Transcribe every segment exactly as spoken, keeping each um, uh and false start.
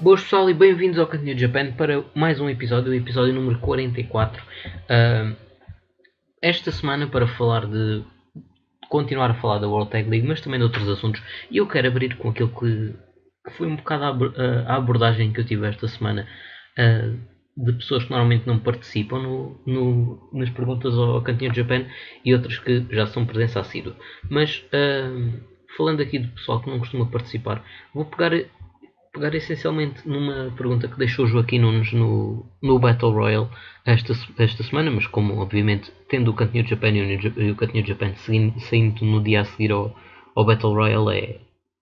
Boas pessoal e bem-vindos ao Cantinho de Japan para mais um episódio, o episódio número quarenta e quatro. Uh, esta semana para falar de continuar a falar da World Tag League, mas também de outros assuntos. E eu quero abrir com aquilo que, que foi um bocado a, a abordagem que eu tive esta semana uh, de pessoas que normalmente não participam no, no, nas perguntas ao Cantinho de Japan e outras que já são presença assídua. Mas uh, falando aqui do pessoal que não costuma participar, vou pegar pegar essencialmente numa pergunta que deixou o Joaquim Nunes no, no Battle Royale esta, esta semana, mas como obviamente tendo o Cantinho de Japan e o Cantinho de Japan saindo, saindo no dia a seguir ao, ao Battle Royale, é,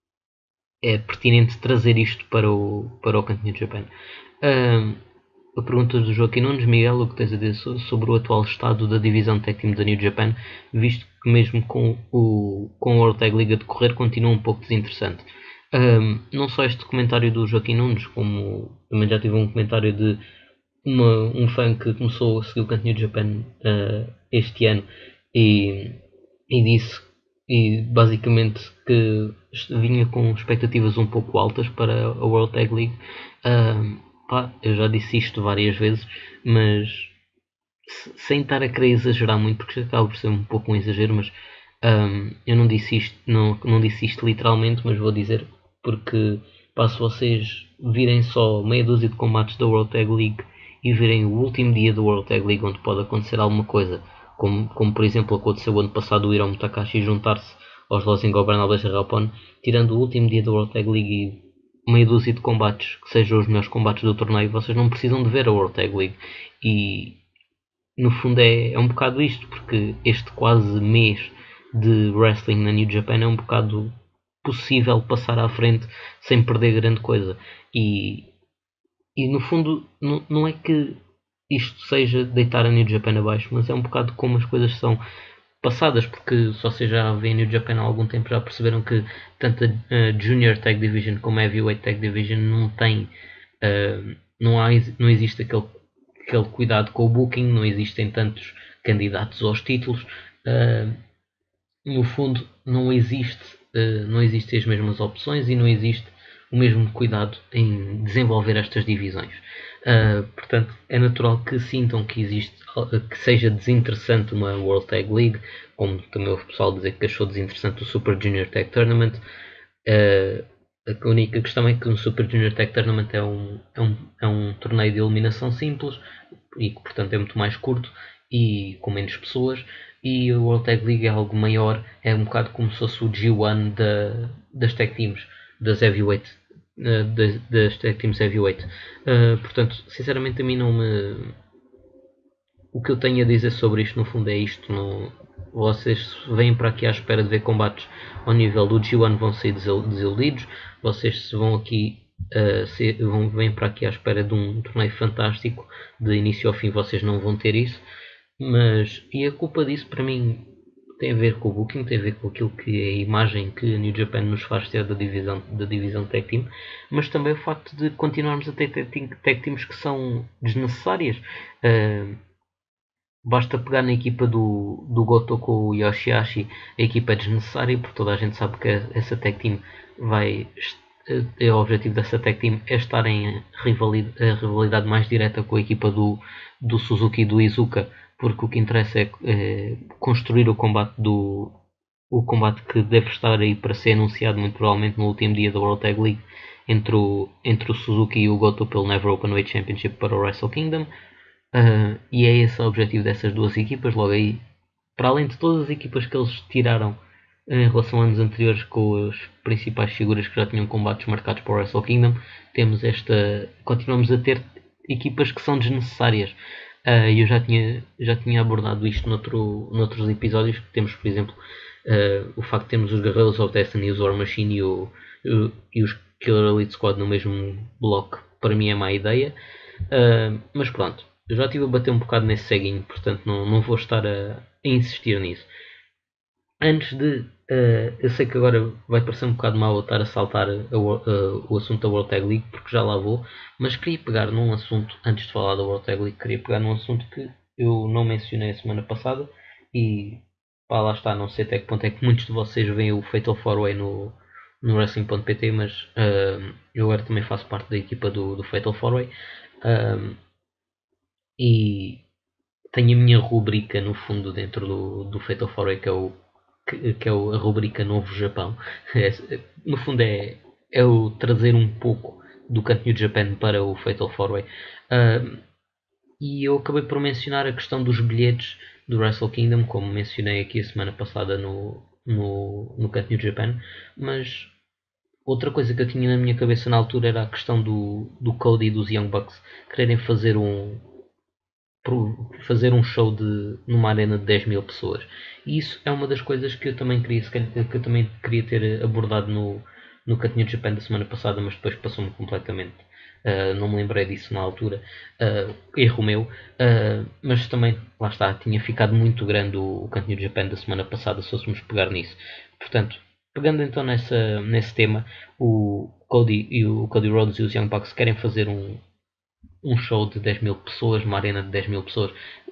é pertinente trazer isto para o, para o Cantinho de Japan. Um, a pergunta do Joaquim Nunes: Miguel, o que tens a dizer sobre o atual estado da divisão Tag Team da New Japan, visto que mesmo com, o, com a World Tag League a decorrer continua um pouco desinteressante? Um, não só este comentário do Joaquim Nunes, como também já tive um comentário de uma, um fã que começou a seguir o Cantinho de Japan uh, este ano e, e disse e basicamente que vinha com expectativas um pouco altas para a World Tag League. Um, pá, eu já disse isto várias vezes, mas sem estar a querer exagerar muito, porque acaba por ser um pouco um exagero, mas um, eu não disse isto, não, não disse isto literalmente, mas vou dizer porque pá, se vocês virem só meia dúzia de combates da World Tag League e virem o último dia da World Tag League onde pode acontecer alguma coisa, como, como por exemplo aconteceu o ano passado o Hiromu Takahashi juntar-se aos Lozingo Bernal Japão, tirando o último dia da World Tag League e meia dúzia de combates que sejam os melhores combates do torneio, vocês não precisam de ver a World Tag League. E no fundo é, é um bocado isto, porque este quase mês de wrestling na New Japan é um bocado possível passar à frente sem perder grande coisa. E, e no fundo não, não é que isto seja deitar a New Japan abaixo, mas é um bocado como as coisas são passadas, porque se vocês já veem New Japan há algum tempo já perceberam que tanto a uh, Junior Tag Division como a Heavyweight Tag Division não tem uh, não, há, não existe aquele, aquele cuidado com o booking, não existem tantos candidatos aos títulos, uh, no fundo não existe uh, não existem as mesmas opções e não existe o mesmo cuidado em desenvolver estas divisões. Uh, portanto, é natural que sintam que existe, que seja desinteressante uma World Tag League, como também houve pessoal dizer que achou desinteressante o Super Junior Tag Tournament. Uh, a única questão é que o Super Junior Tag Tournament é um, é, um, é um torneio de eliminação simples e que portanto é muito mais curto e com menos pessoas, e a World Tag League é algo maior, é um bocado como se fosse o G um da, das Tag Teams, das Heavyweight, uh, das, das Tag Teams Heavyweight. Uh, portanto, sinceramente a mim não me... O que eu tenho a dizer sobre isto no fundo é isto. Não... Vocês vêm para aqui à espera de ver combates ao nível do G um, vão ser desiludidos. Vocês vão aqui uh, ser, vão, vêm para aqui à espera de um torneio fantástico, de início ao fim vocês não vão ter isso. Mas, e a culpa disso para mim tem a ver com o booking, tem a ver com aquilo que é a imagem que a New Japan nos faz ter da divisão, da divisão Tag Team, mas também o facto de continuarmos a ter Tag Teams que são desnecessárias. Uh, basta pegar na equipa do, do Goto com o Yoshihashi, a equipa é desnecessária, porque toda a gente sabe que essa Tag Team vai... O objetivo dessa Tag Team é estar em rivalidade, a rivalidade mais direta com a equipa do, do Suzuki e do Iizuka, porque o que interessa é, é construir o combate do o combate que deve estar aí para ser anunciado muito provavelmente no último dia da World Tag League entre o, entre o Suzuki e o Goto pelo Never Openweight Championship para o Wrestle Kingdom. Uh, e é esse o objetivo dessas duas equipas. Logo aí, para além de todas as equipas que eles tiraram em relação a anos anteriores com as principais figuras que já tinham combates marcados para o Wrestle Kingdom, temos esta, continuamos a ter equipas que são desnecessárias. Uh, eu já tinha, já tinha abordado isto noutro, noutros episódios, que temos, por exemplo, uh, o facto de termos os Guerrillas of Destiny, os War Machine e, o, o, e os Killer Elite Squad no mesmo bloco, para mim é má ideia. Uh, mas pronto, eu já estive a bater um bocado nesse ceguinho, portanto não, não vou estar a, a insistir nisso. Antes de, uh, eu sei que agora vai parecer um bocado mal eu estar a saltar a, a, a, o assunto da World Tag League, porque já lá vou, mas queria pegar num assunto, antes de falar da World Tag League, queria pegar num assunto que eu não mencionei a semana passada e pá, lá está, não sei até que ponto é que muitos de vocês veem o Fatal four Way no, no Wrestling ponto pt, mas uh, eu agora também faço parte da equipa do, do Fatal four Way uh, e tenho a minha rubrica no fundo dentro do, do Fatal four Way, que é, o, que, que é o, a rubrica Novo Japão. É, no fundo é, é o trazer um pouco do canto New Japan para o Fatal four Way. Uh, e eu acabei por mencionar a questão dos bilhetes do Wrestle Kingdom, como mencionei aqui a semana passada no, no, no Cut New Japan, mas outra coisa que eu tinha na minha cabeça na altura era a questão do, do Cody e dos Young Bucks quererem fazer um fazer um show de, numa arena de dez mil pessoas. E isso é uma das coisas que eu também queria, que eu também queria ter abordado no, no Cut New Japan da semana passada, mas depois passou-me completamente. Uh, não me lembrei disso na altura, uh, erro meu, uh, mas também, lá está, tinha ficado muito grande o, o Cut New Japan da semana passada se fôssemos pegar nisso. Portanto, pegando então nessa, nesse tema, o Cody, e o Cody Rhodes e os Young Bucks querem fazer um, um show de dez mil pessoas, uma arena de dez mil pessoas.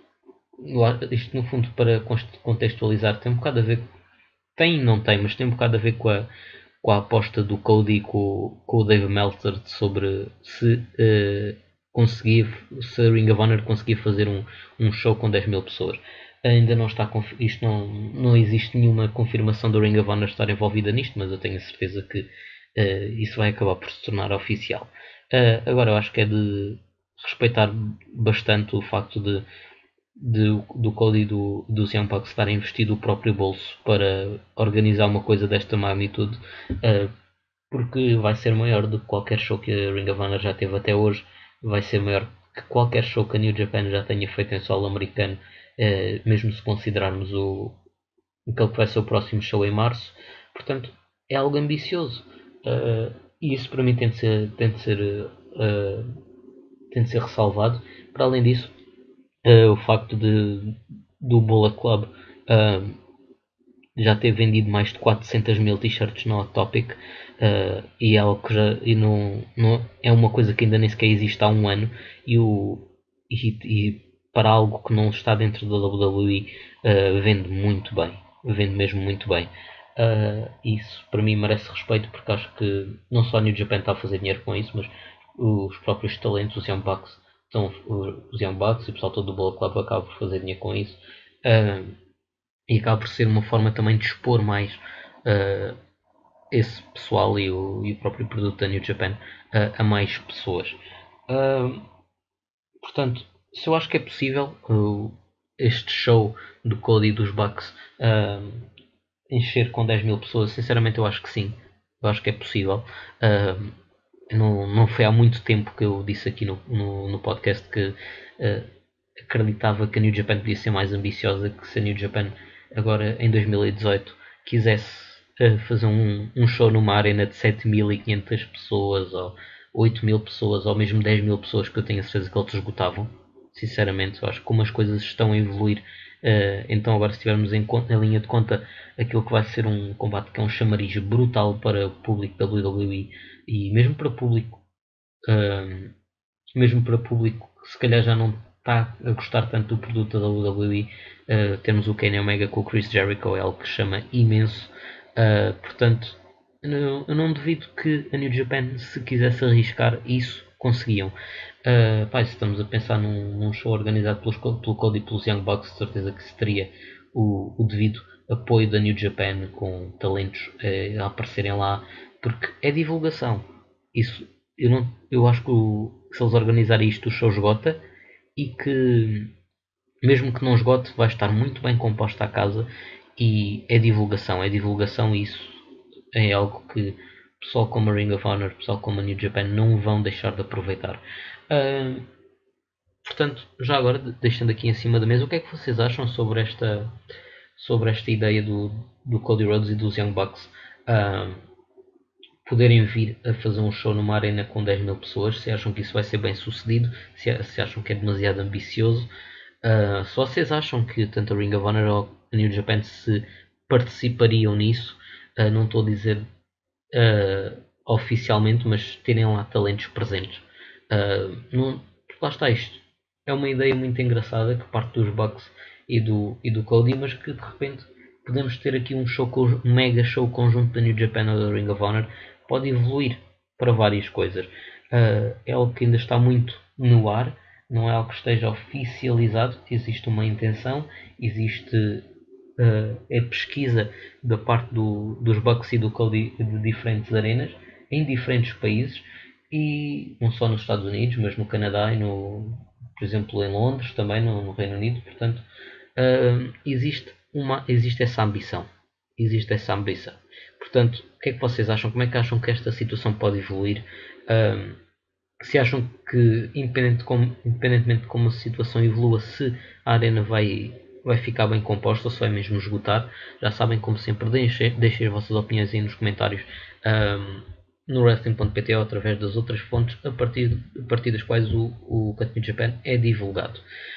Isto no fundo, para contextualizar, tem um bocado a ver, tem e não tem, mas tem um bocado a ver com a, com a aposta do Cody com, com o Dave Meltzer sobre se uh, conseguia, se a Ring of Honor conseguia fazer um, um show com dez mil pessoas. Ainda não está, isto não, não existe nenhuma confirmação da Ring of Honor estar envolvida nisto, mas eu tenho a certeza que uh, isso vai acabar por se tornar oficial. Uh, agora eu acho que é de respeitar bastante o facto de, de do Cody e do, dos Young Bucks estarem investido o próprio bolso para organizar uma coisa desta magnitude, uh, porque vai ser maior do que qualquer show que a Ring of Honor já teve até hoje, vai ser maior que qualquer show que a New Japan já tenha feito em solo americano, uh, mesmo se considerarmos o aquele que vai ser o próximo show em março. Portanto, é algo ambicioso, uh, e isso para mim tem de ser, tem de ser uh, tem de ser ressalvado. Para além disso, uh, o facto de do Bullet Club uh, já ter vendido mais de quatrocentas mil t-shirts no Hot Topic, uh, e é algo que já e não, não, é uma coisa que ainda nem sequer existe há um ano, e, o, e, e para algo que não está dentro da W W E, uh, vende muito bem, vende mesmo muito bem. Uh, isso para mim merece respeito, porque acho que não só a New Japan está a fazer dinheiro com isso, mas os próprios talentos, os Young Bucks, então, os Young Bucks e o pessoal todo do Bullet Club acaba por fazer dinheiro com isso, uh, e acaba por ser uma forma também de expor mais uh, esse pessoal e o, e o próprio produto da New Japan uh, a mais pessoas. Uh, portanto, se eu acho que é possível uh, este show do Cody e dos Bucks uh, encher com dez mil pessoas, sinceramente eu acho que sim, eu acho que é possível. Uh, não, não foi há muito tempo que eu disse aqui no, no, no podcast que uh, acreditava que a New Japan podia ser mais ambiciosa, que se a New Japan agora em dois mil e dezoito quisesse uh, fazer um, um show numa arena de sete mil e quinhentas pessoas ou oito mil pessoas ou mesmo dez mil pessoas, que eu tenho a certeza que eles esgotavam. Sinceramente, eu acho que como as coisas estão a evoluir, uh, então agora se tivermos em, conta, em linha de conta aquilo que vai ser um combate que é um chamariz brutal para o público da W W E, e mesmo para público uh, mesmo para público que se calhar já não está a gostar tanto do produto da W W E, uh, temos o Kenny Omega com o Chris Jericho, é algo que chama imenso. Uh, portanto, eu, eu não duvido que a New Japan, se quisesse arriscar isso, conseguiam. Uh, pá, se estamos a pensar num, num show organizado pelos, pelo Cody e pelos Young Bucks, de certeza que se teria o, o devido apoio da New Japan, com talentos uh, a aparecerem lá, porque é divulgação. Isso, eu, não, eu acho que o, se eles organizarem isto, o show esgota, e que mesmo que não esgote, vai estar muito bem composta a casa, e é divulgação, é divulgação, e isso é algo que pessoal como a Ring of Honor, pessoal como a New Japan não vão deixar de aproveitar. Uh, portanto, já agora, deixando aqui em cima da mesa, o que é que vocês acham sobre esta, sobre esta ideia do, do Cody Rhodes e dos Young Bucks uh, poderem vir a fazer um show numa arena com dez mil pessoas? Se acham que isso vai ser bem sucedido, se, se acham que é demasiado ambicioso, uh, se vocês acham que tanto a Ring of Honor ou a New Japan se participariam nisso, uh, não estou a dizer uh, oficialmente, mas terem lá talentos presentes. Uh, não, lá está isto. É uma ideia muito engraçada que parte dos Bucks e do, e do Cody, mas que de repente podemos ter aqui um, show, um mega show conjunto da New Japan ou da Ring of Honor, pode evoluir para várias coisas. Uh, é algo que ainda está muito no ar, não é algo que esteja oficializado, existe uma intenção, existe uh, a pesquisa da parte do, dos Bucks e do Cody de diferentes arenas, em diferentes países, e não só nos Estados Unidos, mas no Canadá e no, por exemplo, em Londres, também no, no Reino Unido. Portanto, uh, existe, uma, existe essa ambição. Existe essa ambição. Portanto, o que é que vocês acham? Como é que acham que esta situação pode evoluir? Uh, se acham que, independente como, independentemente de como a situação evolua, se a arena vai, vai ficar bem composta ou se vai mesmo esgotar, já sabem, como sempre, deixem, deixem as vossas opiniões aí nos comentários. Um, no wrestling ponto pt ou através das outras fontes a partir, a partir das quais o, o Cut New Japan é divulgado.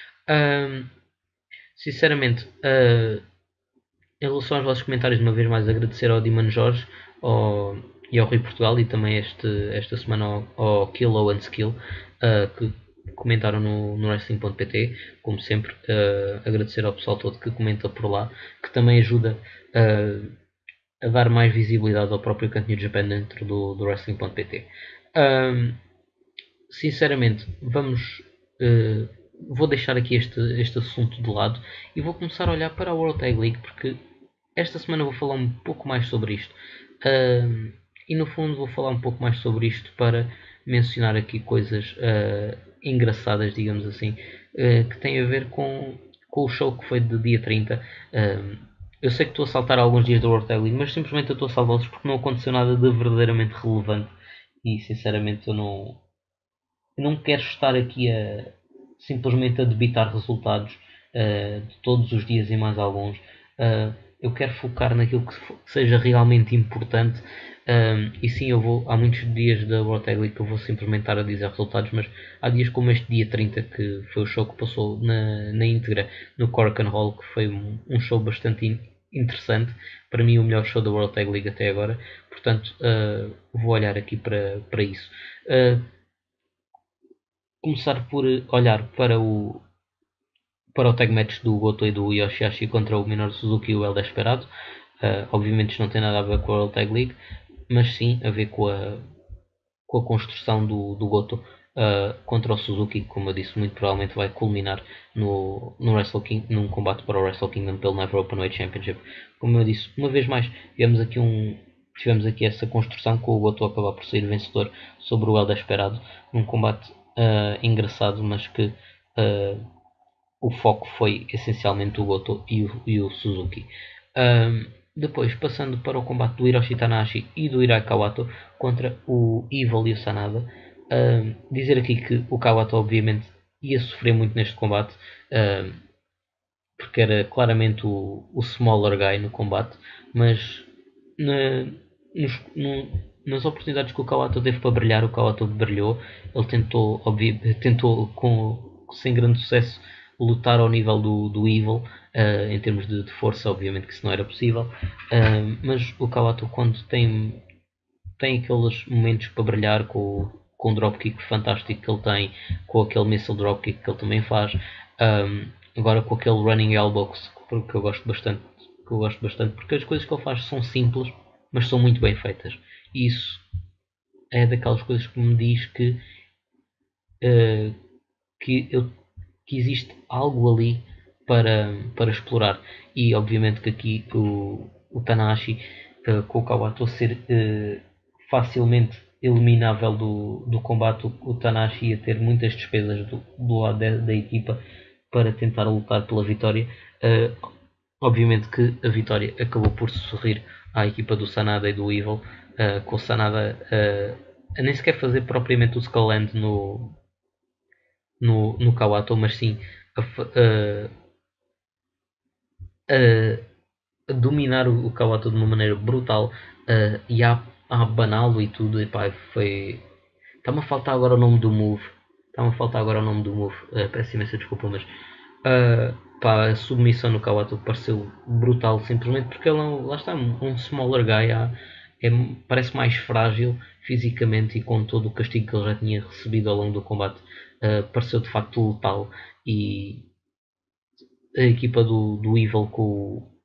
Um, sinceramente, uh, em relação aos vossos comentários, uma vez mais agradecer ao Diman Jorge ao, e ao Rui Portugal e também este, esta semana ao, ao Kill ou Unskill uh, que comentaram no, no wrestling ponto pt. Como sempre, uh, agradecer ao pessoal todo que comenta por lá, que também ajuda uh, a dar mais visibilidade ao próprio Cut New Japan dentro do, do wrestling ponto pt. Um, sinceramente, vamos uh, vou deixar aqui este, este assunto de lado e vou começar a olhar para a World Tag League, porque esta semana vou falar um pouco mais sobre isto. Um, e no fundo vou falar um pouco mais sobre isto para mencionar aqui coisas uh, engraçadas, digamos assim, uh, que têm a ver com, com o show que foi de dia trinta. Um, Eu sei que estou a saltar alguns dias da World Tag League, mas simplesmente eu estou a salvá-los porque não aconteceu nada de verdadeiramente relevante. E sinceramente eu não, eu não quero estar aqui a simplesmente a debitar resultados uh, de todos os dias e mais alguns. Uh, eu quero focar naquilo que, que seja realmente importante. Um, e sim, eu vou, há muitos dias da World Tag League que eu vou simplesmente estar a dizer resultados, mas há dias como este dia trinta, que foi o show que passou na, na íntegra no Korakuen Hall, que foi um, um show bastante in, interessante, para mim o melhor show da World Tag League até agora. Portanto, uh, vou olhar aqui para, para isso. Uh, começar por olhar para o para o tag match do Goto e do Yoshihashi contra o Minoru Suzuki e o El Desperado. Uh, obviamente isto não tem nada a ver com a World Tag League, mas sim a ver com a, com a construção do, do Goto uh, contra o Suzuki, que, como eu disse, muito provavelmente vai culminar no, no Wrestle King, num combate para o Wrestle Kingdom pelo Never Openweight Championship. Como eu disse, uma vez mais, tivemos aqui, um, tivemos aqui essa construção com o Goto acabar por sair vencedor sobre o El Desperado, num combate uh, engraçado, mas que uh, o foco foi essencialmente o Goto e o, e o Suzuki. Um, depois, passando para o combate do Hiroshi Tanahashi e do Hirai Kawato contra o Evil e o Sanada. Um, dizer aqui que o Kawato obviamente ia sofrer muito neste combate, um, porque era claramente o, o smaller guy no combate, mas na, nos, no, nas oportunidades que o Kawato teve para brilhar, o Kawato brilhou. Ele tentou, tentou com, sem grande sucesso, lutar ao nível do, do Evil, uh, em termos de, de força, obviamente que isso não era possível, uh, mas o Kawato, quando tem, tem aqueles momentos para brilhar com, com o dropkick fantástico que ele tem, com aquele missile dropkick que ele também faz, um, agora com aquele running elbow que, que eu gosto bastante, que eu gosto bastante, porque as coisas que ele faz são simples, mas são muito bem feitas, e isso é daquelas coisas que me diz que, uh, que eu que existe algo ali para, para explorar. E obviamente que aqui o, o Tanahashi, uh, com o Kawato ser uh, facilmente eliminável do, do combate, o, o Tanahashi ia ter muitas despesas do, do lado da, da equipa para tentar lutar pela vitória. Uh, obviamente que a vitória acabou por sorrir à equipa do Sanada e do Evil, uh, com o Sanada uh, a nem sequer fazer propriamente o Skull End no No, no Kawato, mas sim a, a, a, a dominar o, o Kawato de uma maneira brutal, uh, e a, a abaná-lo e tudo. E pá, foi. Está-me a faltar agora o nome do move. Está-me a faltar agora o nome do move. Uh, peço imensa desculpa, mas uh, pá, a submissão no Kawato pareceu brutal, simplesmente porque ele não, lá está, um smaller guy. Há, é, parece mais frágil fisicamente, e com todo o castigo que ele já tinha recebido ao longo do combate, Uh, pareceu de facto letal. E a equipa do, do Evil com,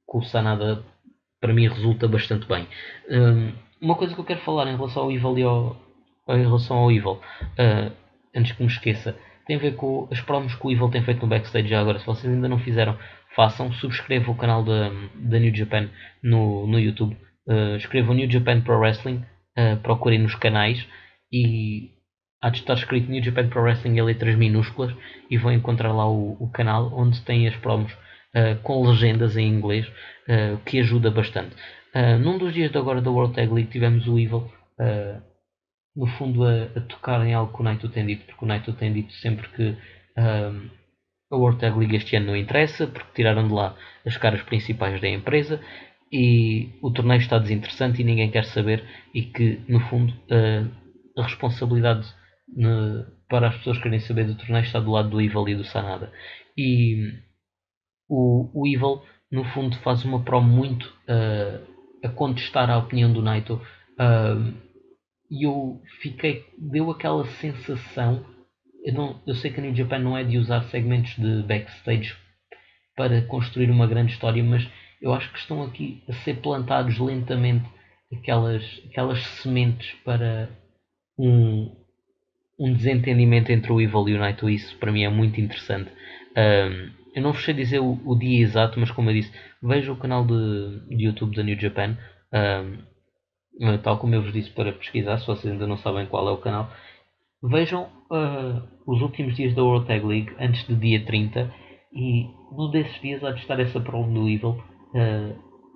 com o Sanada para mim resulta bastante bem. Um, uma coisa que eu quero falar em relação ao Evil e ao, em relação ao Evil, uh, antes que me esqueça, tem a ver com as promos que o Evil tem feito no backstage já agora. Se vocês ainda não fizeram, façam, subscrevam o canal da, da New Japan no, no YouTube, uh, escrevam New Japan Pro Wrestling, uh, procurem nos canais e há de estar escrito New Japan Pro Wrestling em letras minúsculas e vão encontrar lá o, o canal onde tem as promos uh, com legendas em inglês, uh, que ajuda bastante. Uh, num dos dias de agora da World Tag League tivemos o Evil uh, no fundo a, a tocar em algo que o Naito tem dito, porque o Naito tem dito sempre que uh, a World Tag League este ano não interessa, porque tiraram de lá as caras principais da empresa e o torneio está desinteressante e ninguém quer saber, e que no fundo uh, a responsabilidade ne, para as pessoas que querem saber do torneio está do lado do Evil e do Sanada. E o, o Evil no fundo faz uma promo muito uh, a contestar a opinião do Naito, uh, e eu fiquei, deu aquela sensação, eu, não, eu sei que a New Japan não é de usar segmentos de backstage para construir uma grande história, mas eu acho que estão aqui a ser plantados lentamente aquelas, aquelas sementes para um, um desentendimento entre o Evil e o Naito. Isso para mim é muito interessante. Um, eu não vos sei dizer o, o dia exato, mas como eu disse, veja o canal de, de YouTube da New Japan, um, tal como eu vos disse para pesquisar, se vocês ainda não sabem qual é o canal. Vejam uh, os últimos dias da World Tag League antes do dia trinta e num desses dias há de estar essa promo do Evil. Uh,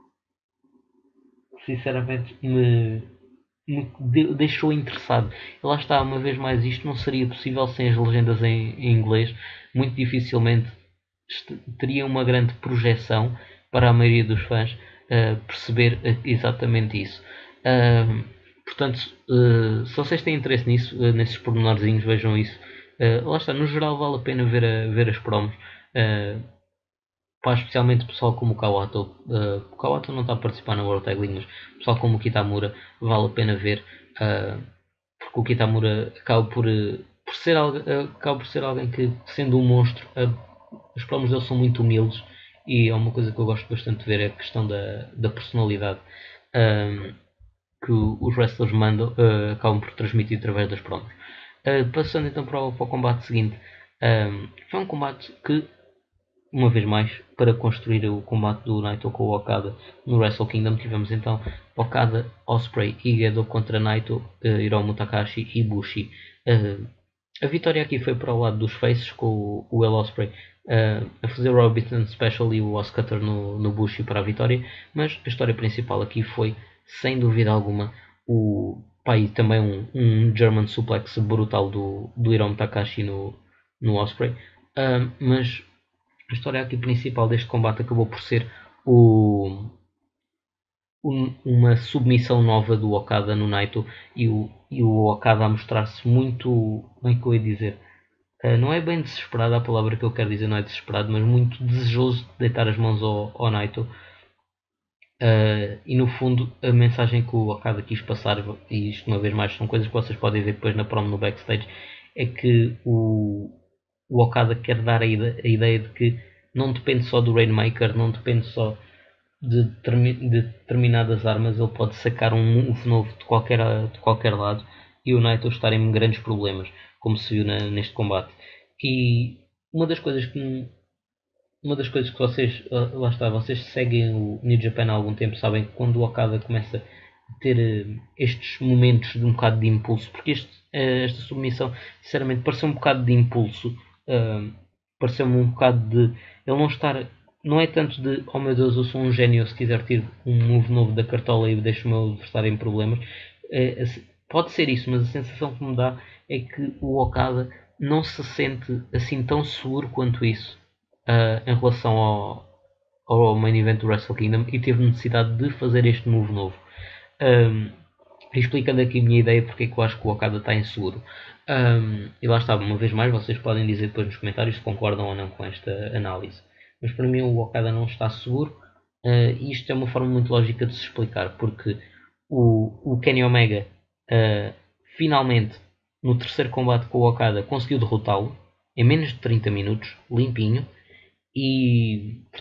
sinceramente me, me deixou interessado. E lá está, uma vez mais, isto não seria possível sem as legendas em, em inglês. Muito dificilmente teria uma grande projeção para a maioria dos fãs uh, perceber exatamente isso. Uh, portanto, uh, se vocês têm interesse nisso, uh, nesses pormenorzinhos, vejam isso. Uh, lá está, no geral vale a pena ver, a, ver as promos. Uh, Pá, especialmente pessoal como o Kawato. Uh, o Kawato não está a participar na World Tag League, mas pessoal como o Kitamura vale a pena ver, uh, porque o Kitamura acaba por, uh, por, ser, uh, acaba por ser alguém que, sendo um monstro, uh, os promos dele são muito humildes e é uma coisa que eu gosto bastante de ver, é a questão da, da personalidade um, que os wrestlers mandam, uh, acabam por transmitir através das promos. Uh, passando então para o, para o combate seguinte, um, foi um combate que, uma vez mais, para construir o combate do Naito com o Okada no Wrestle Kingdom, tivemos então Okada, Ospreay e Gedo contra Naito, uh, Hiromu Takahashi e Bushi. Uh, a vitória aqui foi para o lado dos Faces, com o, o El Ospreay uh, a fazer o Robinson Special e o Oscutter no, no Bushi para a vitória, mas a história principal aqui foi, sem dúvida alguma, o pai também um, um German Suplex brutal do, do Hiromu Takahashi no, no Ospreay, uh, mas a história aqui principal deste combate acabou por ser o, um, uma submissão nova do Okada no Naito, e o, e o Okada a mostrar-se muito, como é que eu ia dizer, uh, não é bem desesperado, a palavra que eu quero dizer não é desesperado, mas muito desejoso de deitar as mãos ao, ao Naito. Uh, e no fundo a mensagem que o Okada quis passar, e isto uma vez mais são coisas que vocês podem ver depois na promo no backstage, é que o, o Okada quer dar a ideia, a ideia de que não depende só do Rainmaker, não depende só de, de determinadas armas, ele pode sacar um move novo de qualquer, de qualquer lado e o Naito estar em grandes problemas, como se viu na, neste combate. E uma das coisas que uma das coisas que vocês, lá está, vocês seguem o New Japan há algum tempo, sabem que quando o Okada começa a ter estes momentos de um bocado de impulso, porque este, esta submissão sinceramente pareceu um bocado de impulso, uh, pareceu-me um bocado de ele não estar, não é tanto de oh meu Deus, eu sou um gênio, se quiser tirar um move novo da cartola e deixo o meu adversário em problemas, é, pode ser isso, mas a sensação que me dá é que o Okada não se sente assim tão seguro quanto isso uh, em relação ao, ao main event do Wrestle Kingdom, e teve necessidade de fazer este move novo. Um, explicando aqui a minha ideia porque é que eu acho que o Okada está inseguro. Um, e lá está, uma vez mais, vocês podem dizer depois nos comentários se concordam ou não com esta análise. Mas para mim o Okada não está seguro, uh, e isto é uma forma muito lógica de se explicar, porque o, o Kenny Omega uh, finalmente no terceiro combate com o Okada conseguiu derrotá-lo em menos de trinta minutos, limpinho, e portanto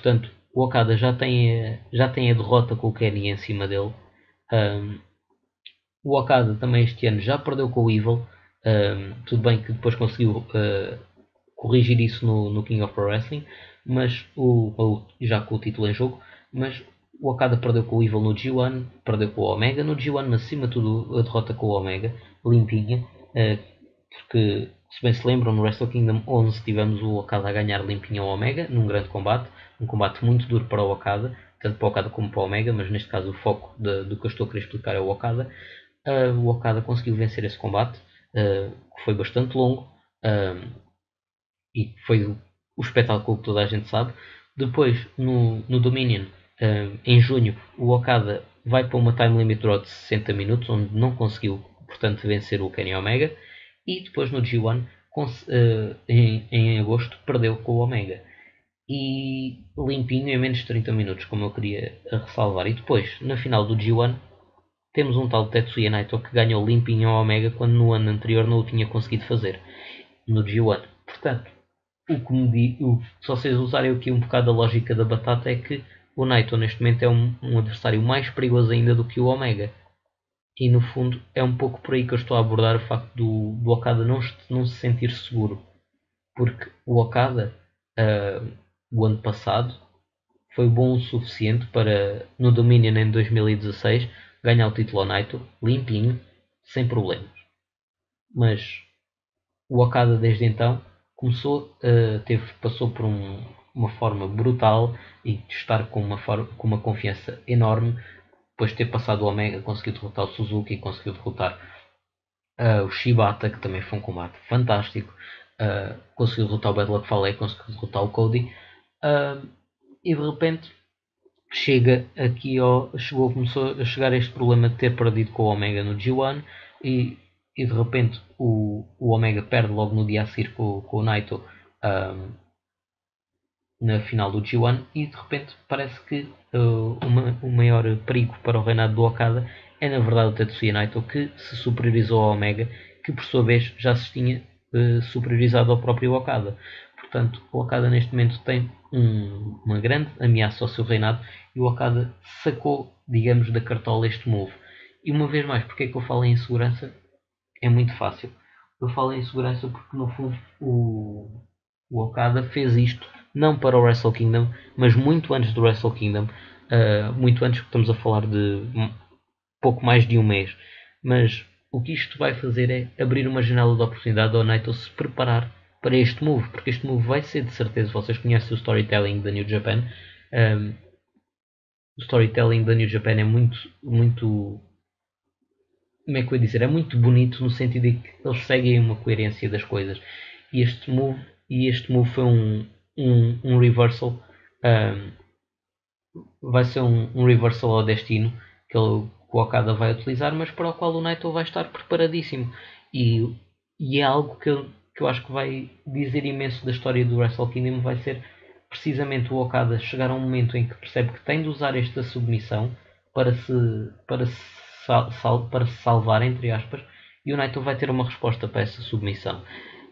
o Okada já tem, a, já tem a derrota com o Kenny em cima dele. Um, o Okada também este ano já perdeu com o Evil. Um, tudo bem que depois conseguiu uh, corrigir isso no, no King of Pro Wrestling, mas o, o, já com o título em jogo. Mas o Okada perdeu com o Evil no G um, perdeu com o Omega no G um, mas acima de tudo a derrota com o Omega, limpinha, uh, porque se bem se lembram, no Wrestle Kingdom onze tivemos o Okada a ganhar limpinho ao Omega, num grande combate, um combate muito duro para o Okada, tanto para o Okada como para o Omega, mas neste caso o foco de, do que eu estou a querer explicar é o Okada. Uh, o Okada conseguiu vencer esse combate, uh, que foi bastante longo, uh, e foi o, o espetáculo que toda a gente sabe. Depois, no, no Dominion, uh, em junho, o Okada vai para uma time limit draw de sessenta minutos, onde não conseguiu, portanto, vencer o Kenny Omega. E depois no G um, uh, em, em agosto, perdeu com o Omega. E limpinho em menos de trinta minutos, como eu queria ressalvar. E depois, na final do G um, temos um tal Tetsuya Naito que ganhou limpinho ao Omega quando no ano anterior não o tinha conseguido fazer. No G um. Portanto, o que me di, o, se vocês usarem aqui um bocado a lógica da batata, é que o Naito neste momento é um, um adversário mais perigoso ainda do que o Omega. E no fundo é um pouco por aí que eu estou a abordar o facto do, do Okada não, não se sentir seguro. Porque o Okada, uh, o ano passado, foi bom o suficiente para, no Dominion em dois mil e dezasseis, ganhar o título ao Naito, limpinho, sem problemas. Mas o Okada desde então começou, uh, teve, passou por um, uma forma brutal e de estar com uma, com uma confiança enorme. Depois de ter passado o Omega, conseguiu derrotar o Suzuki, conseguiu derrotar uh, o Shibata, que também foi um combate fantástico. Uh, conseguiu derrotar o Bad Luck Fale, conseguiu derrotar o Cody. Uh, e de repente chega aqui ao, chegou, começou a chegar a este problema de ter perdido com o Omega no G um e, e de repente o, o Omega perde logo no dia a seguir com, com o Naito um, na final do G um e de repente parece que uh, uma, o maior perigo para o reinado do Okada é na verdade o Tetsuya Naito, que se superiorizou ao Omega, que por sua vez já se tinha uh, superiorizado ao próprio Okada. Portanto, o Okada neste momento tem um, uma grande ameaça ao seu reinado e o Okada sacou, digamos, da cartola este move. E uma vez mais, porque é que eu falo em insegurança? É muito fácil. Eu falo em insegurança porque no fundo o, o Okada fez isto não para o Wrestle Kingdom, mas muito antes do Wrestle Kingdom, uh, muito antes, que estamos a falar de pouco mais de um mês. Mas o que isto vai fazer é abrir uma janela de oportunidade ao Naito se preparar para este move, porque este move vai ser de certeza, vocês conhecem o storytelling da New Japan, um, o storytelling da New Japan é muito, muito, como é que eu ia dizer, é muito bonito no sentido de que eles seguem uma coerência das coisas, e este move, e este move foi um, um, um reversal, um, vai ser um, um reversal ao destino que, ele, que o Okada vai utilizar, mas para o qual o Naito vai estar preparadíssimo, e, e é algo que eu, que eu acho que vai dizer imenso da história do Wrestle Kingdom, vai ser precisamente o Okada chegar a um momento em que percebe que tem de usar esta submissão para se, para se, sal, sal, para se salvar, entre aspas, e o Naito vai ter uma resposta para essa submissão.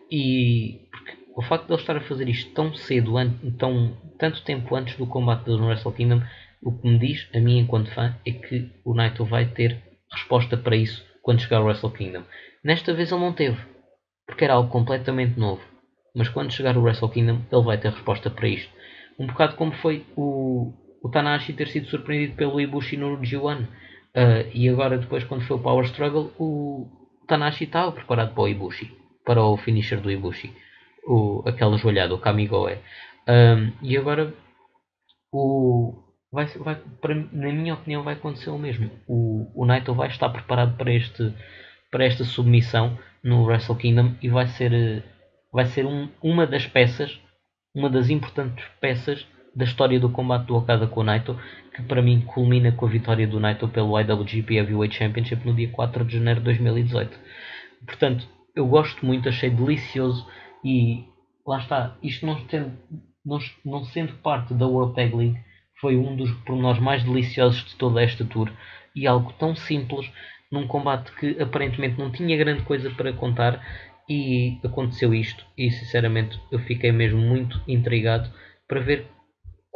E porque o facto de ele estar a fazer isto tão cedo, tão, tanto tempo antes do combate do Wrestle Kingdom, o que me diz, a mim enquanto fã, é que o Naito vai ter resposta para isso quando chegar ao Wrestle Kingdom. Nesta vez ele não teve, porque era algo completamente novo. Mas quando chegar o Wrestle Kingdom, ele vai ter resposta para isto. Um bocado como foi o, o Tanahashi ter sido surpreendido pelo Ibushi no G um. Uh, e agora, depois, quando foi o Power Struggle, o Tanahashi estava preparado para o Ibushi, para o finisher do Ibushi, o, aquela joelhada, o Kamigoe. Um, e agora, o, vai, vai, para, na minha opinião, vai acontecer o mesmo. O, o Naito vai estar preparado para, este, para esta submissão no Wrestle Kingdom e vai ser, vai ser um, uma das peças, uma das importantes peças da história do combate do Okada com o Naito, que para mim culmina com a vitória do Naito pelo I W G P Heavyweight Championship no dia quatro de janeiro de dois mil e dezoito. Portanto, eu gosto muito, achei delicioso e lá está, isto não sendo, não, não sendo parte da World Tag League, foi um dos pormenores mais deliciosos de toda esta tour e algo tão simples num combate que aparentemente não tinha grande coisa para contar e aconteceu isto e sinceramente eu fiquei mesmo muito intrigado para ver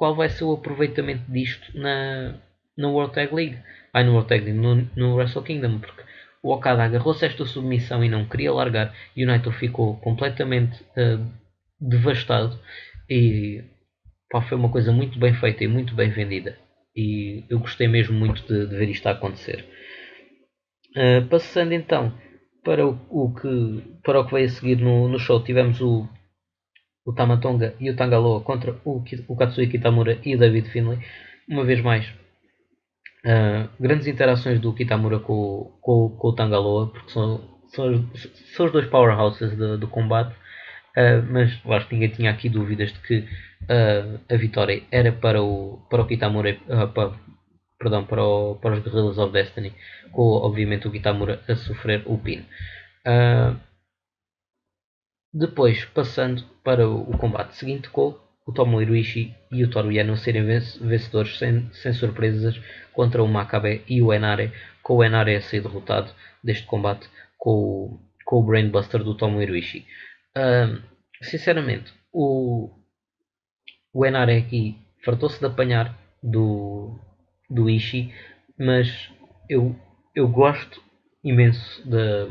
qual vai ser o aproveitamento disto na, na World Tag League. Ai, no World Tag League, no, no Wrestle Kingdom, porque o Okada agarrou-se a esta submissão e não queria largar, e o Naito ficou completamente uh, devastado, e pá, foi uma coisa muito bem feita e muito bem vendida, e eu gostei mesmo muito de, de ver isto a acontecer. Uh, passando então para o, o que, para o que veio a seguir no, no show, tivemos o, o Tamatonga e o Tangaloa contra o, o Katsuya Kitamura e o David Finlay. Uma vez mais, uh, grandes interações do Kitamura com, com, com o Tangaloa, porque são, são, são os dois powerhouses do, do combate. Uh, mas acho que ninguém tinha aqui dúvidas de que uh, a vitória era para o, para o Kitamura, uh, para, perdão, para, o, para os Guerrillas of Destiny, com obviamente o Kitamura a sofrer o pin. Uh, depois, passando para o, o combate seguinte, com o Tomohiro Ishii e o Toru Yano serem vencedores sem, sem surpresas contra o Makabe e o Enare, com o Enare a ser derrotado deste combate com o, com o Brainbuster do Tomohiro Ishii. Uh, sinceramente, o, o Enare aqui fartou-se de apanhar do, do Ishii, mas eu, eu gosto imenso da.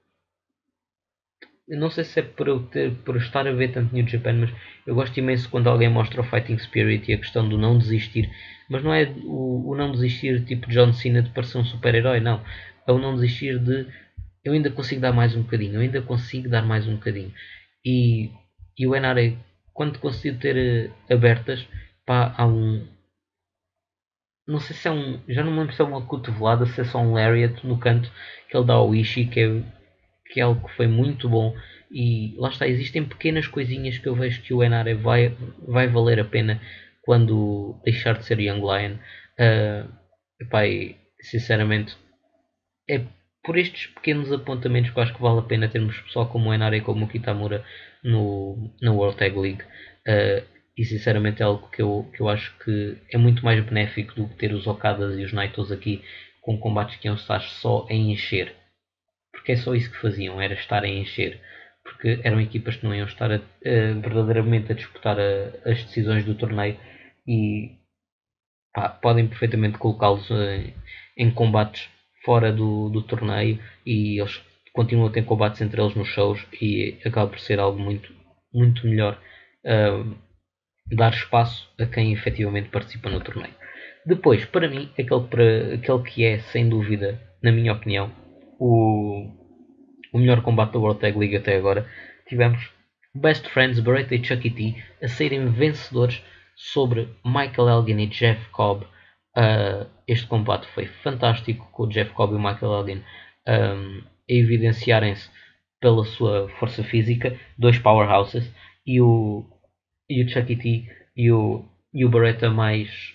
Eu não sei se é por eu, ter, por estar a ver tanto New Japan, mas eu gosto imenso quando alguém mostra o Fighting Spirit e a questão do não desistir. Mas não é o, o não desistir tipo John Cena de parecer um super-herói, não. É o não desistir de eu ainda consigo dar mais um bocadinho, eu ainda consigo dar mais um bocadinho. E, e o Enare, quando conseguiu ter uh, abertas, pá, há um. Não sei se é um. Já não me lembro se é uma cotovelada, se é só um lariat no canto que ele dá ao Ishii, que é, que é algo que foi muito bom. E lá está, existem pequenas coisinhas que eu vejo que o Enare vai, vai valer a pena quando deixar de ser Young Lion. Uh, pá, e, sinceramente, é por estes pequenos apontamentos que eu acho que vale a pena termos pessoal como o Enare e como o Kitamura no, na World Tag League. Uh, e sinceramente é algo que eu, que eu acho que é muito mais benéfico do que ter os Okadas e os Naitos aqui com combates que iam estar só a encher. Porque é só isso que faziam, era estar a encher. Porque eram equipas que não iam estar a, a, verdadeiramente a disputar a, as decisões do torneio e pá, podem perfeitamente colocá-los em, em combates fora do, do torneio e eles continuam a ter combates entre eles nos shows e acaba por ser algo muito, muito melhor uh, dar espaço a quem efetivamente participa no torneio. Depois, para mim, aquele, para, aquele que é, sem dúvida, na minha opinião, o, o melhor combate da World Tag League até agora, tivemos Best Friends, Barrett e Chucky T a serem vencedores sobre Michael Elgin e Jeff Cobb. Uh, este combate foi fantástico, com o Jeff Cobb e o Michael Elgin um, a evidenciarem-se pela sua força física, dois powerhouses, e o, e o Chucky T e o, e o Barretta mais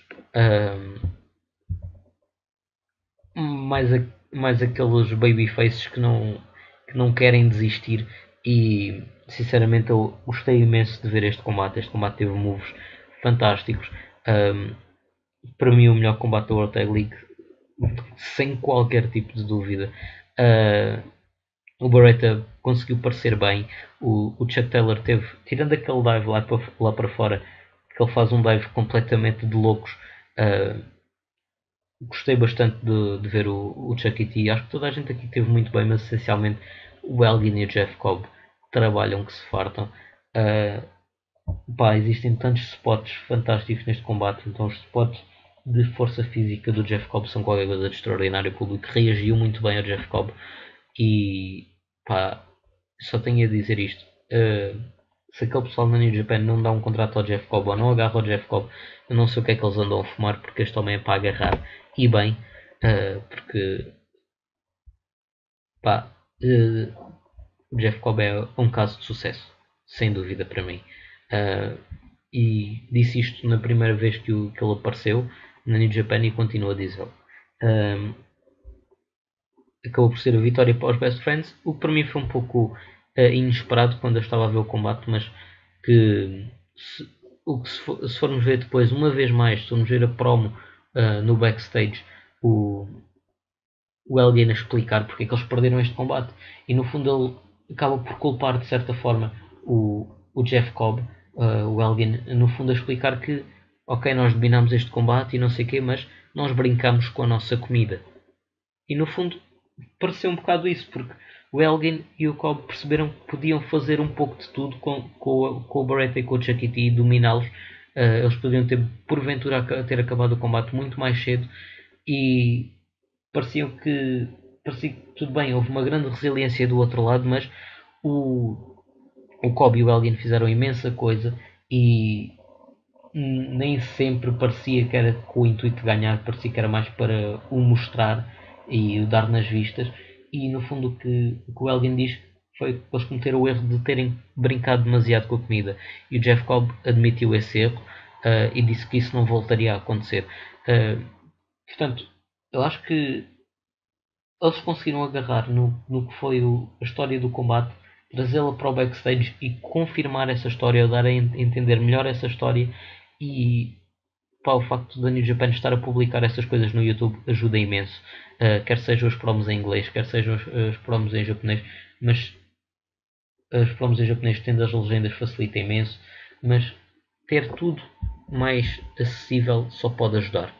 um, mais, a, mais aqueles babyfaces que não, que não querem desistir. E sinceramente eu gostei imenso de ver este combate. Este combate teve moves fantásticos. Um, para mim o melhor combate da World Tag League, sem qualquer tipo de dúvida. Uh, o Barretta conseguiu parecer bem. O, o Chuck Taylor teve, tirando aquele dive lá para, lá para fora, que ele faz um dive completamente de loucos. Uh, gostei bastante de, de ver o, o Chucky T. Acho que toda a gente aqui teve muito bem, mas essencialmente o Elgin e o Jeff Cobb trabalham que se fartam. Uh, pá, existem tantos spots fantásticos neste combate. Então os spots de força física do Jeff Cobb são qualquer coisa de extraordinário. O público reagiu muito bem ao Jeff Cobb e pá, só tenho a dizer isto. Uh, se aquele pessoal na New Japan não dá um contrato ao Jeff Cobb ou não agarra ao Jeff Cobb, eu não sei o que é que eles andam a fumar, porque este homem é para agarrar e bem, uh, porque pá, uh, o Jeff Cobb é um caso de sucesso, sem dúvida para mim. Uh, e disse isto na primeira vez que, o, que ele apareceu na New Japan e continuo a dizê-lo. Um, acabou por ser a vitória para os Best Friends, o que para mim foi um pouco uh, inesperado quando eu estava a ver o combate, mas que se, o que se, for, se formos ver depois, uma vez mais, se formos ver a promo uh, no backstage, o, o Elgin a explicar porque é que eles perderam este combate, e no fundo ele acaba por culpar de certa forma o, o Jeff Cobb, uh, o Elgin, no fundo a explicar que ok, nós dominamos este combate e não sei o quê, mas nós brincamos com a nossa comida. E no fundo pareceu um bocado isso, porque o Elgin e o Cobb perceberam que podiam fazer um pouco de tudo com, com, com o Barreta e com o Chucky T e dominá-los. Uh, eles podiam ter, porventura, ter acabado o combate muito mais cedo e pareciam que, parecia que tudo bem, houve uma grande resiliência do outro lado, mas o, o Cobb e o Elgin fizeram imensa coisa e nem sempre parecia que era com o intuito de ganhar, parecia que era mais para o mostrar e o dar nas vistas. E no fundo o que o, que o Elgin diz foi que eles cometeram o erro de terem brincado demasiado com a comida. E o Jeff Cobb admitiu esse erro uh, e disse que isso não voltaria a acontecer. Uh, portanto, eu acho que eles conseguiram agarrar no, no que foi o, a história do combate, trazê-la para o backstage e confirmar essa história, ou dar a entender melhor essa história. E pá, o facto da New Japan estar a publicar essas coisas no YouTube ajuda imenso. Uh, quer sejam os promos em inglês, quer sejam os, os promos em japonês, mas os promos em japonês tendo as legendas facilita imenso, mas ter tudo mais acessível só pode ajudar.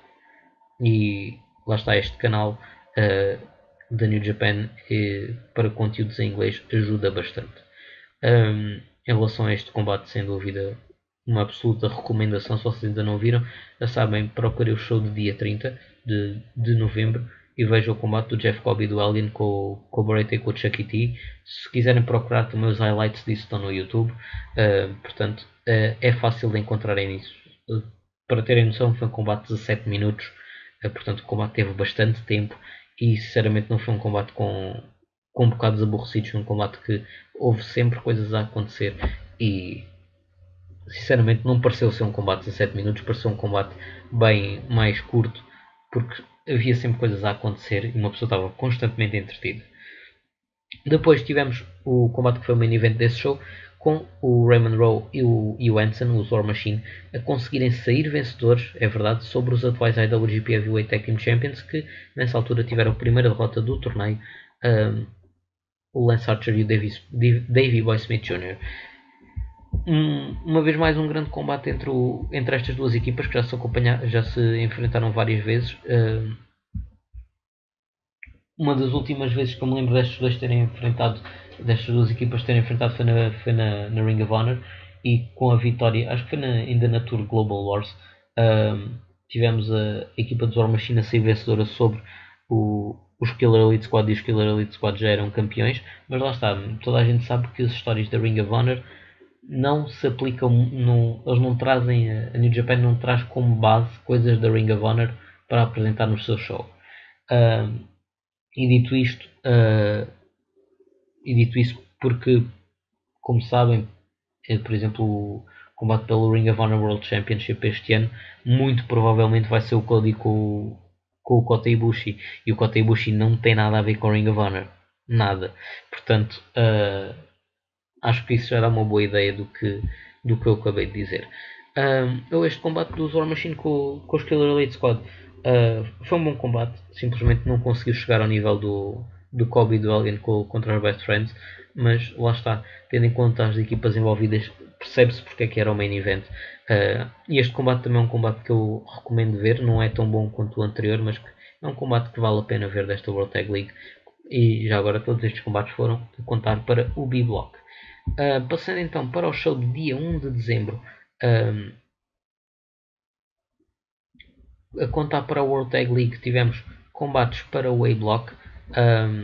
E lá está, este canal uh, da New Japan uh, para conteúdos em inglês ajuda bastante. Um, em relação a este combate, sem dúvida, uma absoluta recomendação. Se vocês ainda não viram, já sabem, procurem o show de dia trinta de, de novembro e vejam o combate do Jeff Cobb e do Elgin com, com o Barreta e com o Chucky T. Se quiserem procurar também os highlights disso estão no YouTube. Uh, portanto, uh, é fácil de encontrarem isso. Uh, para terem noção, foi um combate de dezassete minutos. Uh, portanto, o combate teve bastante tempo e sinceramente não foi um combate com, com bocados aborrecidos. Foi um combate que houve sempre coisas a acontecer e sinceramente não pareceu ser um combate de dezassete minutos, pareceu um combate bem mais curto, porque havia sempre coisas a acontecer e uma pessoa estava constantemente entretida. Depois tivemos o combate que foi o main event desse show, com o Raymond Rowe e o, e o Hansen, o War Machine, a conseguirem sair vencedores, é verdade, sobre os atuais I W G P Heavyweight Tag Team Champions, que nessa altura tiveram a primeira derrota do torneio, um, o Lance Archer e o Davey, Davey Boy Smith Júnior Um, uma vez mais um grande combate entre, o, entre estas duas equipas que já se, já se enfrentaram várias vezes. Uh, uma das últimas vezes que eu me lembro destes dois terem enfrentado, destas duas equipas terem enfrentado foi na, foi na, na Ring of Honor, e com a vitória, acho que foi na, ainda na Tour Global Wars, uh, tivemos a, a equipa dos War Machine a ser vencedora sobre o, os Killer Elite Squad, e os Killer Elite Squad já eram campeões, mas lá está, toda a gente sabe que as histórias da Ring of Honor não se aplicam, não, eles não trazem, a New Japan não traz como base coisas da Ring of Honor para apresentar no seu show. Uh, e dito isto, uh, e dito isso porque, como sabem, é, por exemplo, o combate pelo Ring of Honor World Championship este ano, muito provavelmente vai ser o Cody com, com o Kota Ibushi, e o Kota Ibushi não tem nada a ver com o Ring of Honor, nada. Portanto, uh, acho que isso já dá uma boa ideia do que, do que eu acabei de dizer. Um, este combate do War Machine com, com os Killer Elite Squad uh, foi um bom combate. Simplesmente não conseguiu chegar ao nível do, do Kobe e do Elgin contra os Best Friends. Mas lá está, tendo em conta as equipas envolvidas, percebe-se porque é que era o main event. Uh, e este combate também é um combate que eu recomendo ver. Não é tão bom quanto o anterior, mas é um combate que vale a pena ver desta World Tag League. E já agora todos estes combates foram a contar para o B-Block. Uh, passando então para o show de dia um de dezembro, um, a contar para a World Tag League, tivemos combates para o A-Block, um,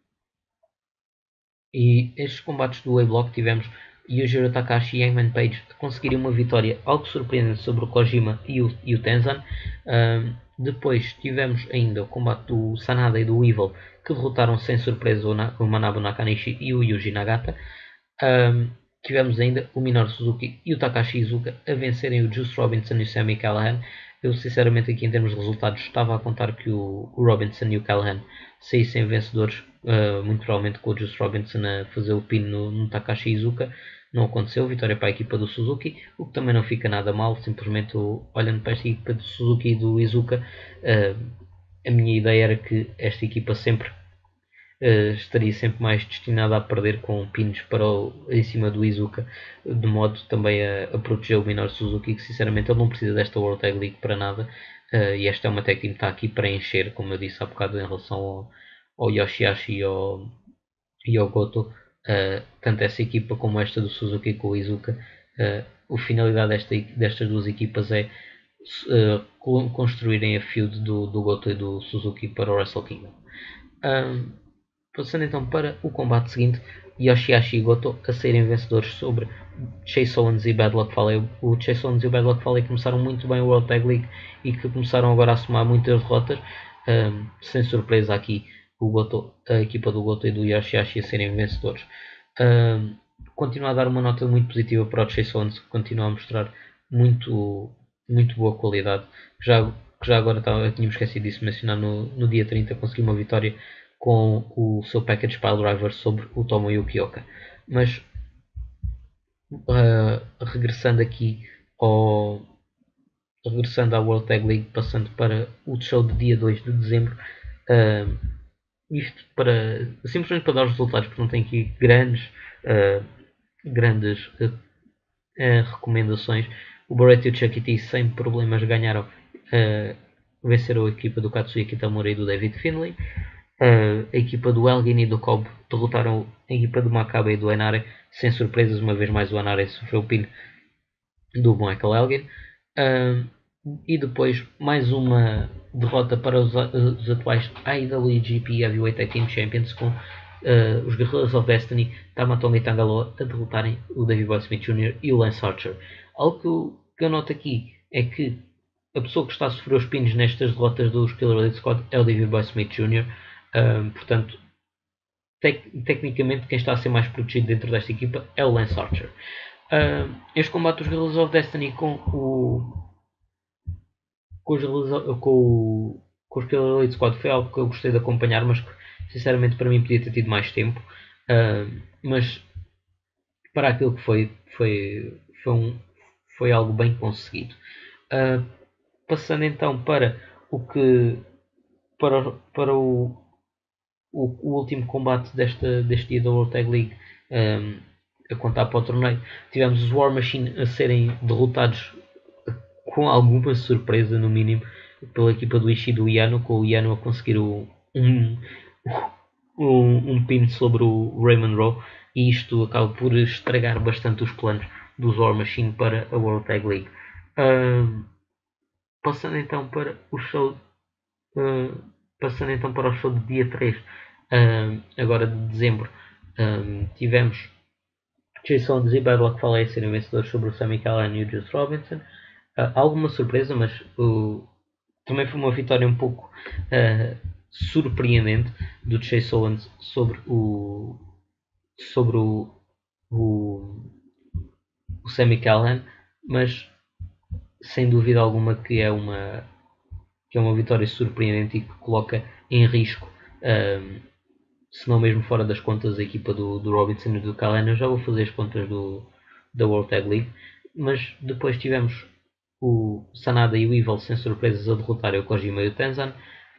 e estes combates do A-Block tivemos Yujiro Takahashi e Hangman Page a conseguirem uma vitória algo surpreendente sobre o Kojima e o, e o Tenzan. Um, depois tivemos ainda o combate do Sanada e do Evil, que derrotaram sem surpresa o, Na, o Manabu Nakanishi e o Yuji Nagata. Um, tivemos ainda o Minoru Suzuki e o Takashi Iizuka a vencerem o Juice Robinson e o Sami Callihan. Eu sinceramente aqui em termos de resultados estava a contar que o, o Robinson e o Callihan saíssem vencedores, uh, muito provavelmente com o Juice Robinson a fazer o pin no, no Takashi Iizuka. Não aconteceu, vitória para a equipa do Suzuki, o que também não fica nada mal. Simplesmente olhando para esta equipa do Suzuki e do Iizuka, uh, a minha ideia era que esta equipa sempre uh, estaria sempre mais destinado a perder com pins para o, em cima do Iizuka, de modo também a, a proteger o Minoru Suzuki, que sinceramente ele não precisa desta World Tag League para nada, uh, e esta é uma tag team que está aqui para encher, como eu disse há bocado em relação ao, ao Yoshihashi e ao, e ao Goto. Uh, tanto essa equipa como esta do Suzuki com o Iizuka, uh, a finalidade desta, destas duas equipas é uh, construírem a feud do, do Goto e do Suzuki para o Wrestle Kingdom. Um, passando então para o combate seguinte, Yoshihashi e Goto a serem vencedores sobre Chase Owens e Bad Luck Fale. O Chase Owens e o Bad Luck Fale começaram muito bem o World Tag League e que começaram agora a somar muitas derrotas, um, sem surpresa aqui o Goto, a equipa do Goto e do Yoshihashi a serem vencedores. Um, continua a dar uma nota muito positiva para o Chase Owens, que continua a mostrar muito, muito boa qualidade. Já, já agora eu tinha esquecido disso mencionar, no, no dia trinta conseguiu uma vitória com o seu package pile driver sobre o Tomoyuki Oka. Mas uh, regressando aqui ao regressando à World Tag League, passando para o show de dia dois de dezembro, uh, isto para simplesmente para dar os resultados, porque não tem aqui grandes uh, grandes uh, uh, recomendações. O Barrett e o Chucky T sem problemas ganharam, uh, venceram a equipa do Katsuya Kitamura e do David Finlay. Uh, a equipa do Elgin e do Cobb derrotaram a equipa do Makabe e do Enare. Sem surpresas, uma vez mais o Enare sofreu o pin do Michael Elgin. Uh, e depois mais uma derrota para os, os atuais I W G P Heavyweight Tag Team Champions, com uh, os Guerrillas of Destiny, Tamatonga e Tangaloa a derrotarem o Davey Boy Smith Júnior e o Lance Archer. Algo que eu, que eu noto aqui é que a pessoa que está a sofrer os pins nestas derrotas dos Killer Elite Squad é o Davey Boy Smith Júnior Uh, portanto, tec tecnicamente quem está a ser mais protegido dentro desta equipa é o Lance Archer. Uh, este combate dos Guerrillas of Destiny com o com os, com, o, com os Killer Elite Squad foi algo que eu gostei de acompanhar, mas que sinceramente para mim podia ter tido mais tempo. Uh, mas para aquilo que foi, foi, foi, um, foi algo bem conseguido. Uh, passando então para o que para, para o O, o último combate desta, deste dia da World Tag League, um, a contar para o torneio, tivemos os War Machine a serem derrotados com alguma surpresa, no mínimo, pela equipa do Ishii e do Yano, com o Yano a conseguir o, um, um, um pin sobre o Raymond Rowe, e isto acaba por estragar bastante os planos dos War Machine para a World Tag League. Um, passando então para o show uh, Passando então para o show de dia três, um, agora de dezembro, um, tivemos Chase Owens e Bad Luck Fale a serem vencedores sobre o Sami Callihan e o Juice Robinson. Uh, alguma surpresa, mas uh, também foi uma vitória um pouco uh, surpreendente do Chase Owens sobre o sobre o, o, o Sami Callihan, mas sem dúvida alguma que é uma que é uma vitória surpreendente e que coloca em risco, um, se não mesmo fora das contas, a equipa do, do Robinson e do Callihan. Eu já vou fazer as contas do, da World Tag League, mas depois tivemos o Sanada e o Evil sem surpresas a derrotarem o Kojima e o Tenzan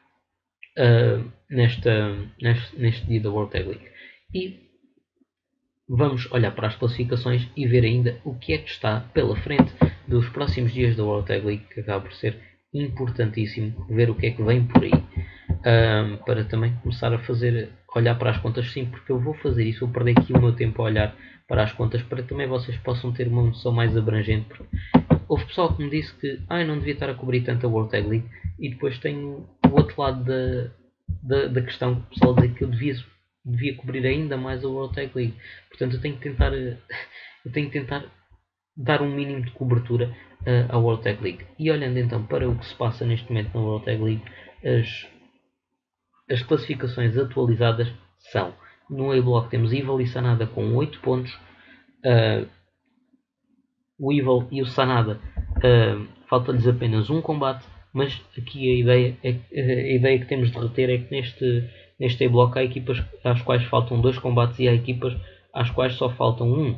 uh, nesta, neste, neste dia da World Tag League. E vamos olhar para as classificações e ver ainda o que é que está pela frente dos próximos dias da World Tag League, que acaba por ser importantíssimo ver o que é que vem por aí, um, para também começar a fazer, olhar para as contas. Sim, porque eu vou fazer isso, vou perder aqui o meu tempo a olhar para as contas, para que também vocês possam ter uma noção mais abrangente, porque houve pessoal que me disse que ah, eu não devia estar a cobrir tanto a World Tag League, e depois tenho o outro lado da, da, da questão, que o pessoal diz que eu devia, devia cobrir ainda mais a World Tag League. Portanto, eu tenho que tentar eu tenho que tentar dar um mínimo de cobertura uh, à World Tag League. E olhando então para o que se passa neste momento na World Tag League, as, as classificações atualizadas são: no A-Block temos Evil e Sanada com oito pontos. Uh, o Evil e o Sanada uh, falta-lhes apenas um combate, mas aqui a ideia, é, a ideia que temos de reter é que neste, neste A-Block há equipas às quais faltam dois combates e há equipas às quais só faltam um.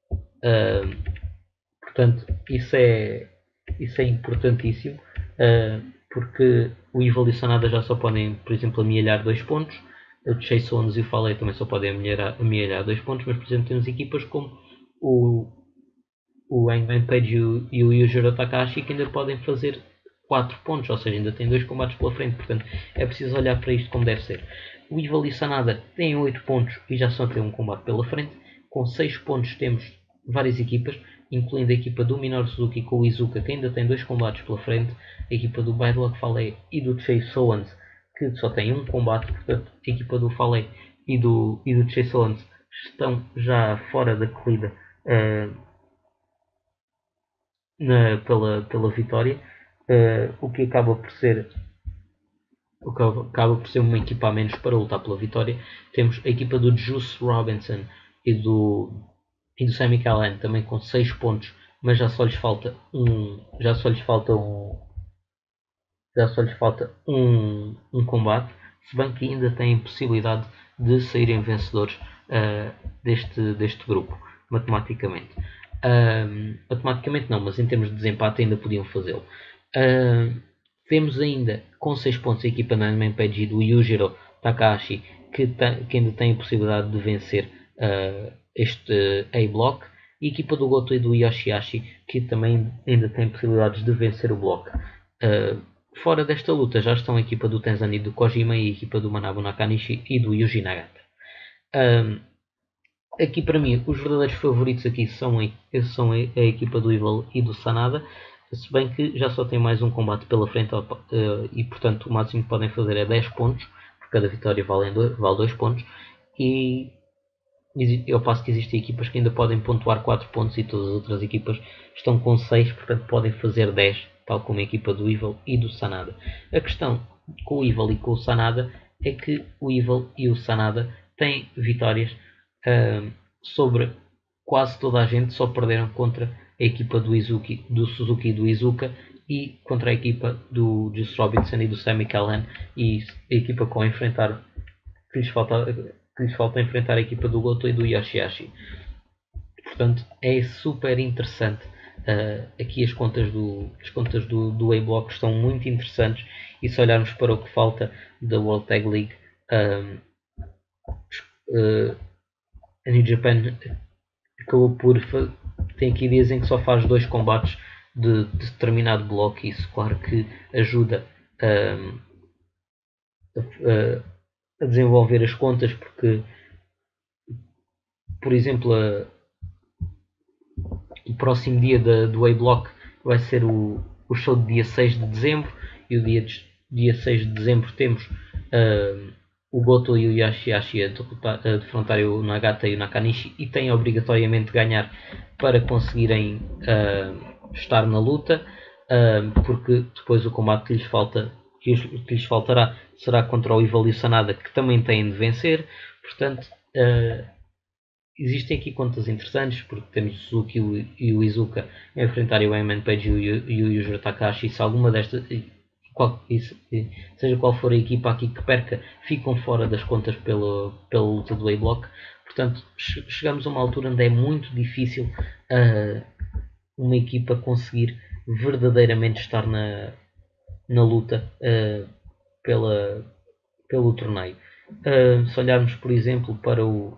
Uh, Portanto, isso é, isso é importantíssimo, uh, porque o Evil e o Sanada já só podem, por exemplo, amealhar dois pontos, o Chase Owens e o Fale também só podem amealhar, amealhar dois pontos, mas por exemplo temos equipas como o, o Hangman Page e o, e o Yujiro Takahashi que ainda podem fazer quatro pontos, ou seja, ainda tem dois combates pela frente, portanto é preciso olhar para isto como deve ser. O Evil e Sanada têm oito pontos e já só têm um combate pela frente. Com seis pontos temos várias equipas, incluindo a equipa do Minoru Suzuki com o Iizuka, que ainda tem dois combates pela frente, a equipa do Bad Luck Fale e do Chase Owens, que só tem um combate, portanto a equipa do Fale e do, e do Chase Owens estão já fora da corrida uh, na, pela, pela vitória, uh, o que acaba por ser o que acaba por ser uma equipa a menos para lutar pela vitória. Temos a equipa do Juice Robinson e do, e do Sami Callihan também com seis pontos, mas já só lhes falta um já só lhes falta um já só lhes falta um, um combate, se bem que ainda têm possibilidade de saírem vencedores uh, deste, deste grupo, matematicamente. Uh, matematicamente não, mas em termos de desempate ainda podiam fazê-lo. Uh, temos ainda com seis pontos a equipa da Hangman Page do Yujiro Takahashi, que, que ainda tem a possibilidade de vencer uh, este A-Block, e a equipa do Goto e do Yoshihashi, que também ainda tem possibilidades de vencer o bloco. Uh, fora desta luta já estão a equipa do Tenzan e do Kojima e a equipa do Manabu Nakanishi e do Yuji Nagata. Um, aqui para mim os verdadeiros favoritos aqui são a, são a, a equipa do Evil e do Sanada, se bem que já só tem mais um combate pela frente uh, e portanto o máximo que podem fazer é dez pontos, porque cada vitória vale dois, vale dois pontos, e eu passo que existem equipas que ainda podem pontuar quatro pontos e todas as outras equipas estão com seis, portanto podem fazer dez, tal como a equipa do Evil e do Sanada. A questão com o Evil e com o Sanada é que o Evil e o Sanada têm vitórias uh, sobre quase toda a gente, só perderam contra a equipa do, Izuki, do Suzuki e do Iizuka e contra a equipa do Juice Robinson e do Sami Callihan, e a equipa com a enfrentar que lhes falta, que lhes falta enfrentar a equipa do Goto e do Yoshihashi. Portanto é super interessante. Uh, aqui as contas do, as contas do, do A-Block estão muito interessantes, e se olharmos para o que falta da World Tag League, um, uh, a New Japan acabou por tem aqui dias em que só faz dois combates de, de determinado bloco, e isso claro que ajuda um, a, a desenvolver as contas, porque por exemplo a, o próximo dia da, do A-Block vai ser o, o show de dia seis de dezembro, e o dia, de, dia seis de dezembro temos uh, o Goto e o Yoshihashi a, a defrontarem o Nagata e o Nakanishi, e têm obrigatoriamente de ganhar para conseguirem uh, estar na luta, uh, porque depois o combate que lhes, falta, que lhes faltará será contra o Evil e o Sanada, que também têm de vencer. Portanto, uh, existem aqui contas interessantes, porque temos o Suzuki e o Iizuka a enfrentarem o Hangman Page e o Yujiro Takahashi. Se alguma destas, qual, seja qual for a equipa aqui que perca, ficam fora das contas pela, pela luta do A-Block. Portanto, chegamos a uma altura onde é muito difícil uh, uma equipa conseguir verdadeiramente estar na, na luta uh, pela, pelo torneio. Uh, se olharmos, por exemplo, para o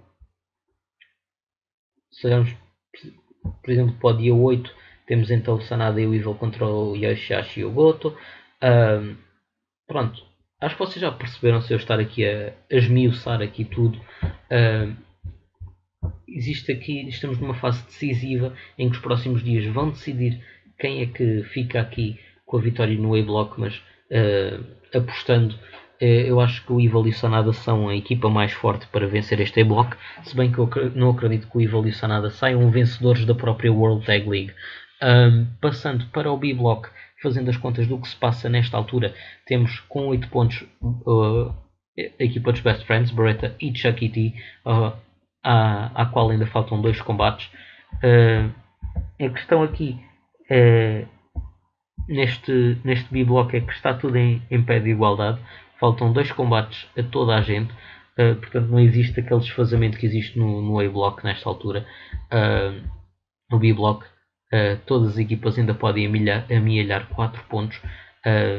se olharmos, por exemplo, para o dia oito, temos então o Sanada e o Evil contra o Yoshihashi e o Goto. Uh, pronto, acho que vocês já perceberam, se eu estar aqui a, a esmiuçar aqui tudo. Uh, existe aqui, estamos numa fase decisiva em que os próximos dias vão decidir quem é que fica aqui com a vitória no A-Block, mas uh, apostando, uh, eu acho que o Evil e o Sanada são a equipa mais forte para vencer este A-Block, se bem que eu não acredito que o Evil e o Sanada saiam vencedores da própria World Tag League. Um, passando para o B-Block, fazendo as contas do que se passa nesta altura, temos com oito pontos uh, a equipa dos Best Friends, Beretta e Chucky T, uh, à, à qual ainda faltam dois combates. Uh, a questão aqui é, neste, neste B-Block, é que está tudo em, em pé de igualdade. Faltam dois combates a toda a gente, uh, portanto não existe aquele desfazamento que existe no, no A-Block nesta altura. Uh, no B-Block, uh, todas as equipas ainda podem amealhar, amealhar quatro pontos. Uh,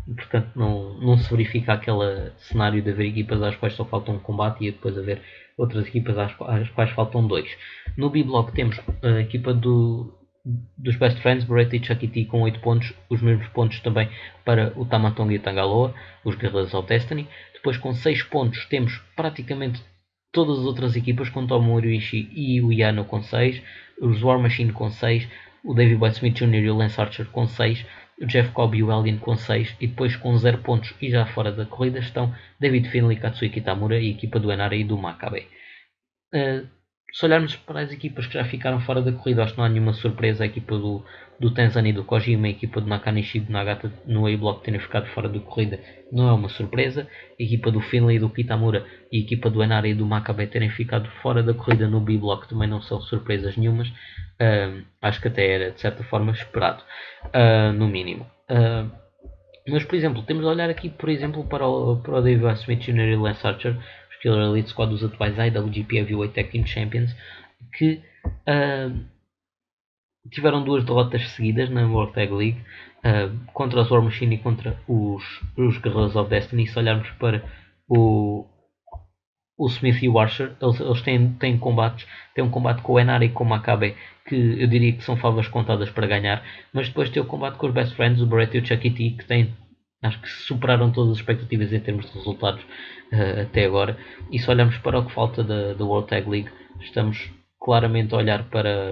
portanto não, não se verifica aquele cenário de haver equipas às quais só falta um combate e depois haver outras equipas às, às quais faltam dois. No B-Block temos a equipa do, dos Best Friends, Beretta e Chucky T com oito pontos, os mesmos pontos também para o Tamatonga e o Tangaloa, os Guerrillas of Destiny. Depois com seis pontos temos praticamente todas as outras equipas, com Tomohiro Ishii e o Yano com seis, os War Machine com seis, o Davey Boy Smith júnior e o Lance Archer com seis, o Jeff Cobb e o Elgin com seis, e depois com zero pontos e já fora da corrida estão David Finlay, Katsuki Tamura e a equipa do Enara e do Makabe. Uh, se olharmos para as equipas que já ficaram fora da corrida, acho que não há nenhuma surpresa. A equipa do, do Tenzan e do Kojima, a equipa do Nakanishi e do Nagata no A-Block terem ficado fora da corrida não é uma surpresa. A equipa do Finlay e do Kitamura e a equipa do Enara e do Makabe terem ficado fora da corrida no B-Block também não são surpresas nenhumas. Uh, acho que até era de certa forma esperado, uh, no mínimo. Uh, mas, por exemplo, temos de olhar aqui, por exemplo, para o, para o David Smith júnior e o Lance Archer, os Killer Elite Squad dos atuais I W G P Heavyweight Tag Team Champions, que uh, tiveram duas derrotas seguidas na World Tag League, uh, contra os War Machine e contra os, os Guerrillas of Destiny. Se olharmos para o, o Smith e o Archer, eles, eles têm, têm combates, têm um combate com o Enara e com o Makabe, que eu diria que são favas contadas para ganhar, mas depois tem o combate com os Best Friends, o Beretta e o Chucky T, que têm, acho que superaram todas as expectativas em termos de resultados uh, até agora. E se olharmos para o que falta da, da World Tag League, estamos claramente a olhar para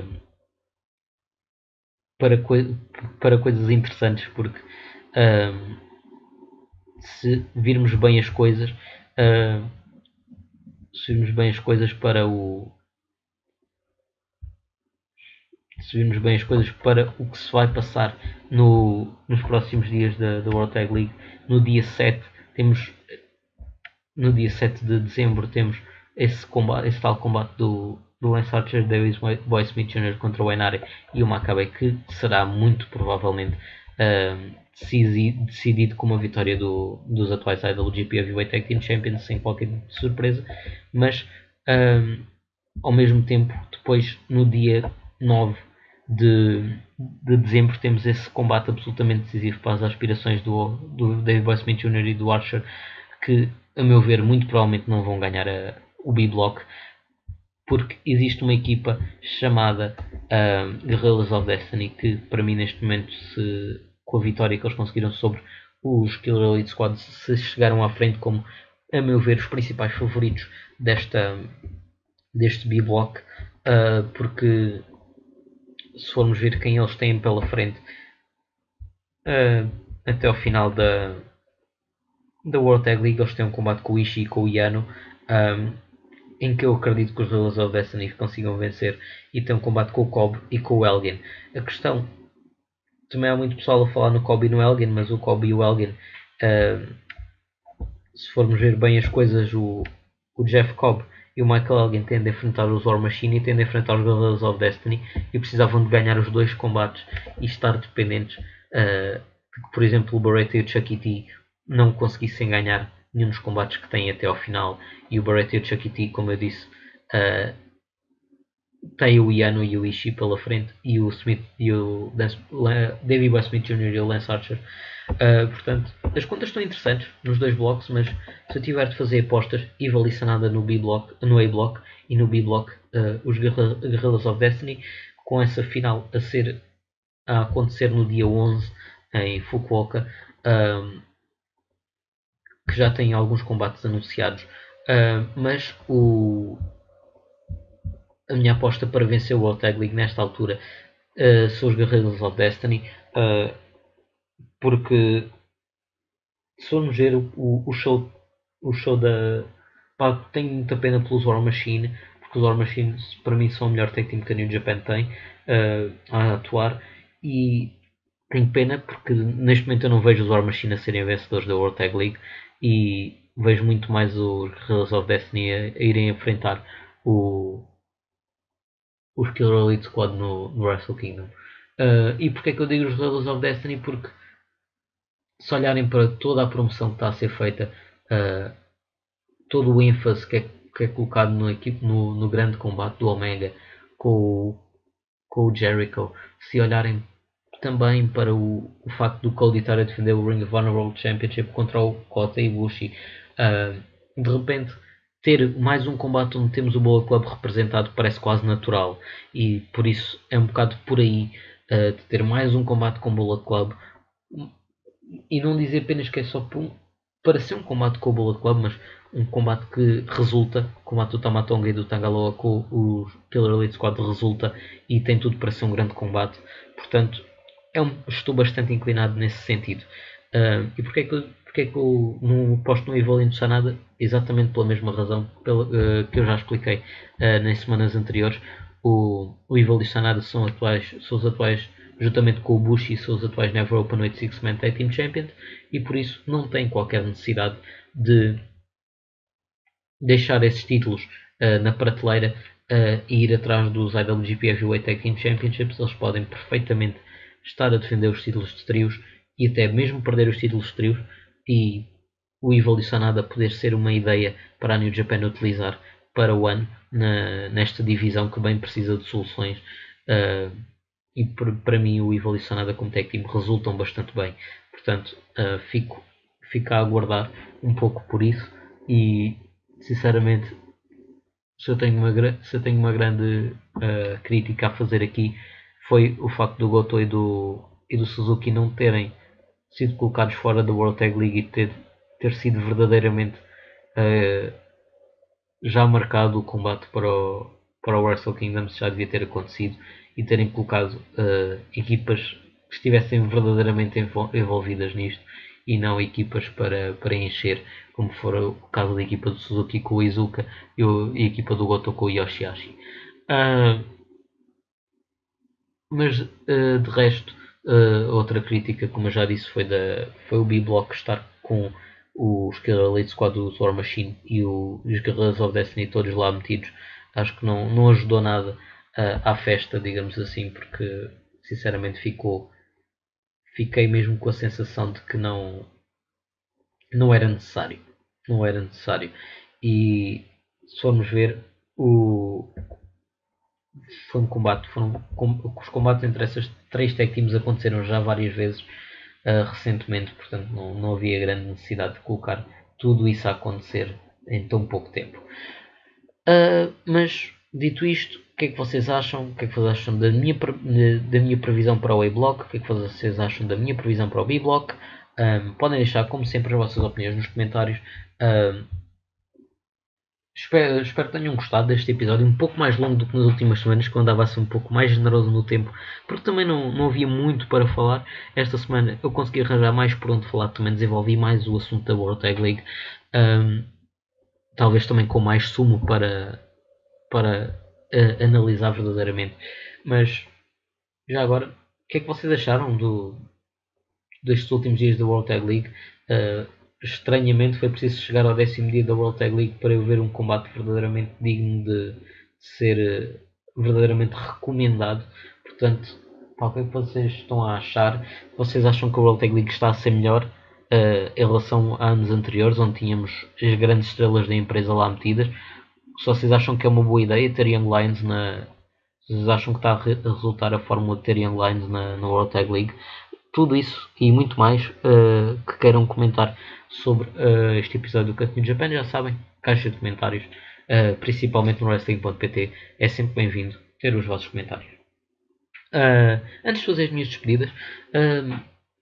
para, coi para coisas interessantes, porque uh, se virmos bem as coisas, uh, se virmos bem as coisas para o se virmos bem as coisas para o que se vai passar no, nos próximos dias da, da World Tag League, no dia sete temos no dia sete de dezembro temos esse, combate, esse tal combate do, do Lance Archer, David Boy Smith júnior contra o Enara e o Makabe, que será muito provavelmente uh, decidido, decidido com uma vitória do, dos atuais I W G P Heavyweight Tag Team Champions, sem qualquer surpresa. Mas uh, ao mesmo tempo, depois no dia nove de, de dezembro temos esse combate absolutamente decisivo para as aspirações do, do David Boy Smith júnior e do Archer, que a meu ver muito provavelmente não vão ganhar a, o B-Block, porque existe uma equipa chamada uh, Guerrillas of Destiny, que para mim neste momento, se, com a vitória que eles conseguiram sobre os Killer Elite Squad, se chegaram à frente como, a meu ver, os principais favoritos desta, deste B-Block, uh, porque se formos ver quem eles têm pela frente uh, até ao final da, da World Tag League, eles têm um combate com o Ishii e com o Yano, um, em que eu acredito que os Guerrillas of Destiny consigam vencer, e tem um combate com o Cobb e com o Elgin. A questão, também há muito pessoal a falar no Cobb e no Elgin, mas o Cobb e o Elgin, uh, se formos ver bem as coisas, o, o Jeff Cobb e o Michael Elgin tendem a enfrentar os War Machine e tendem a enfrentar os Guerrillas of Destiny, e precisavam de ganhar os dois combates e estar dependentes uh, de que, por exemplo, o Beretta e o Chucky T não conseguissem ganhar nenhum dos combates que têm até ao final. E o Beretta e o Chucky T, como eu disse, uh, tem o Yano e o Ishii pela frente, e o Smith e o Lance, Davey Boy Smith júnior e o Lance Archer. Uh, portanto, as contas estão interessantes nos dois blocos, mas se eu tiver de fazer apostas, e valisse nada no B-Block, no A-Block e no B-Block, uh, os Guerrillas of Destiny, com essa final a, ser, a acontecer no dia onze em Fukuoka, um, que já tem alguns combates anunciados, uh, mas o, a minha aposta para vencer o World Tag League nesta altura uh, são os Guerrillas of Destiny, uh, porque se formos ver o, o, show, o show da... Pá, tenho muita pena pelos War Machine, porque os War Machine para mim são o melhor tag team que a New Japan tem uh, a atuar, e tenho pena porque neste momento eu não vejo os War Machine a serem vencedores da World Tag League, e vejo muito mais os Guerrillas of Destiny a, a irem enfrentar o, os Killer Elite Squad no, no Wrestle Kingdom. Uh, e porquê é que eu digo os Guerrillas of Destiny? Porque se olharem para toda a promoção que está a ser feita, uh, todo o ênfase que é, que é colocado no, equipe, no, no grande combate do Omega com o, com o Jericho, se olharem também para o, o facto do Cody estar a defender o Ring of Honor World Championship contra o Kota Ibushi. Uh, de repente, ter mais um combate onde temos o Bullet Club representado parece quase natural, e por isso é um bocado por aí, uh, de ter mais um combate com o Bullet Club, e não dizer apenas que é só por, para ser um combate com o Bullet Club, mas um combate que resulta, o combate do Tamatonga e do Tangaloa com o Killer Elite Squad resulta e tem tudo para ser um grande combate. Portanto, é um, estou bastante inclinado nesse sentido. Uh, e porquê é que, eu, porquê é que eu não posto no Evil into Sanada? Exatamente pela mesma razão pela, uh, que eu já expliquei uh, nas semanas anteriores. O, o Evil into Sanada são, atuais, são os atuais, juntamente com o Bushi, são os atuais Never Openweight Six Man Tag Team Champions, e por isso não tem qualquer necessidade de deixar esses títulos uh, na prateleira uh, e ir atrás dos I W G P Heavyweight Tag Team Championships. Eles podem perfeitamente estar a defender os títulos de trios e até mesmo perder os títulos de trios, e o Evil e Sanada poder ser uma ideia para a New Japan utilizar para o ano na, nesta divisão que bem precisa de soluções. Uh, e para, para mim o Evil e Sanada como tag team resultam bastante bem. Portanto, uh, fico, fico a aguardar um pouco por isso, e sinceramente, se eu tenho uma, se eu tenho uma grande uh, crítica a fazer aqui, foi o facto do Goto e do, e do Suzuki não terem sido colocados fora da World Tag League e ter, ter sido verdadeiramente uh, já marcado o combate para o, para o Wrestle Kingdom, se já devia ter acontecido, e terem colocado uh, equipas que estivessem verdadeiramente envolvidas nisto e não equipas para, para encher, como for o caso da equipa do Suzuki com o Iizuka e, o, e a equipa do Goto com o Yoshihashi. Uh, mas uh, de resto, uh, outra crítica, como eu já disse, foi, da, foi o B-Block estar com os Killer Elite Squad, o War Machine e o, os Guerrillas of Destiny todos lá metidos. Acho que não, não ajudou nada uh, à festa, digamos assim, porque sinceramente ficou, fiquei mesmo com a sensação de que não, não era necessário. Não era necessário. E se formos ver, o, foi um combate, foram, os combates entre essas três tag teams aconteceram já várias vezes uh, recentemente, portanto não, não havia grande necessidade de colocar tudo isso a acontecer em tão pouco tempo. Uh, mas dito isto, o que é que vocês acham? O que é que vocês acham da minha, da minha previsão para o A-Block? O que é que vocês acham da minha previsão para o B-Block? Um, podem deixar, como sempre, as vossas opiniões nos comentários. Um, espero, espero que tenham gostado deste episódio, um pouco mais longo do que nas últimas semanas, que eu andava a ser um pouco mais generoso no tempo, porque também não, não havia muito para falar. Esta semana eu consegui arranjar mais por onde falar, também desenvolvi mais o assunto da World Tag League. Um, talvez também com mais sumo para, para uh, analisar verdadeiramente. Mas, já agora, o que é que vocês acharam do, destes últimos dias da World Tag League? Uh, estranhamente foi preciso chegar ao décimo dia da World Tag League para eu ver um combate verdadeiramente digno de ser uh, verdadeiramente recomendado. Portanto, o que é que vocês estão a achar? Vocês acham que a World Tag League está a ser melhor uh, em relação a anos anteriores, onde tínhamos as grandes estrelas da empresa lá metidas? Se vocês acham que é uma boa ideia ter Young Lions na... Se vocês acham que está a, re a resultar a fórmula de ter Young Lions na, na World Tag League? Tudo isso e muito mais uh, que queiram comentar sobre uh, este episódio do Cut New Japan, já sabem, caixa de comentários, uh, principalmente no wrestling ponto pt, é sempre bem-vindo ter os vossos comentários. Uh, antes de fazer as minhas despedidas, uh,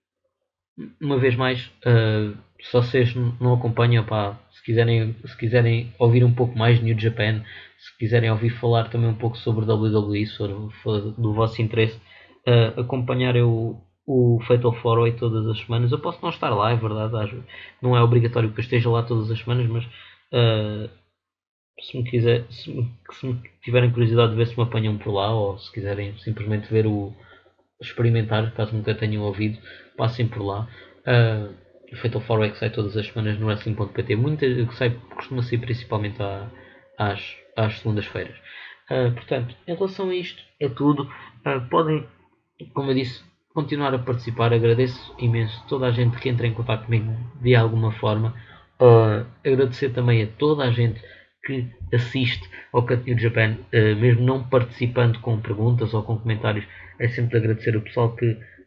uma vez mais, uh, se vocês não acompanham, pá, se, quiserem, se quiserem ouvir um pouco mais de New Japan, se quiserem ouvir falar também um pouco sobre W W E, sobre, do vosso interesse, uh, acompanhar eu o Fatal four Way todas as semanas. Eu posso não estar lá, é verdade, não é obrigatório que eu esteja lá todas as semanas, mas uh, se me quiser, se me, se me tiverem curiosidade de ver se me apanham por lá, ou se quiserem simplesmente ver o experimentar, caso nunca tenham ouvido, passem por lá. Uh, o Fatal four Way que sai todas as semanas no wrestling ponto pt, muita que sai, costuma sair principalmente à, às, às segundas-feiras. Uh, portanto, em relação a isto, é tudo. Uh, podem, como eu disse, continuar a participar. Agradeço imenso toda a gente que entra em contato comigo de alguma forma. Uh, agradecer também a toda a gente que assiste ao Cut New Japan, uh, mesmo não participando com perguntas ou com comentários. É sempre de agradecer o pessoal que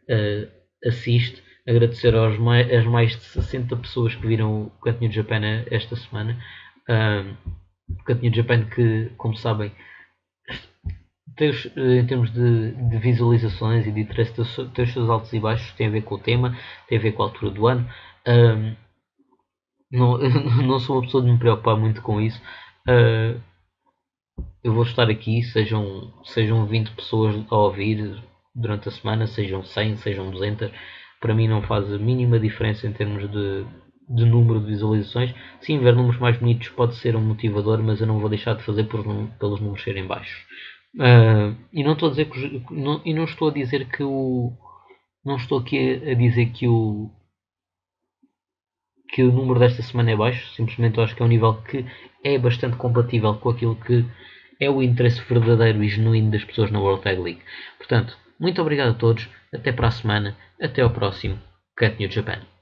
uh, assiste. Agradecer aos mais, às mais de sessenta pessoas que viram o Cut New Japan esta semana. Uh, Cut New Japan que, como sabem, tem, em termos de, de visualizações e de interesse, tem os seus altos e baixos, tem a ver com o tema, tem a ver com a altura do ano. Uh, não, não sou uma pessoa de me preocupar muito com isso. Uh, eu vou estar aqui, sejam, sejam vinte pessoas a ouvir durante a semana, sejam cem, sejam duzentas, para mim não faz a mínima diferença em termos de, de número de visualizações. Sim, ver números mais bonitos pode ser um motivador, mas eu não vou deixar de fazer por, pelos números serem baixos. Uh, e não estou a dizer que não, e não estou a dizer que o não estou aqui a, a dizer que o que o número desta semana é baixo, simplesmente eu acho que é um nível que é bastante compatível com aquilo que é o interesse verdadeiro e genuíno das pessoas na World Tag League. Portanto, muito obrigado a todos, até para a semana, até ao próximo Cut New Japan.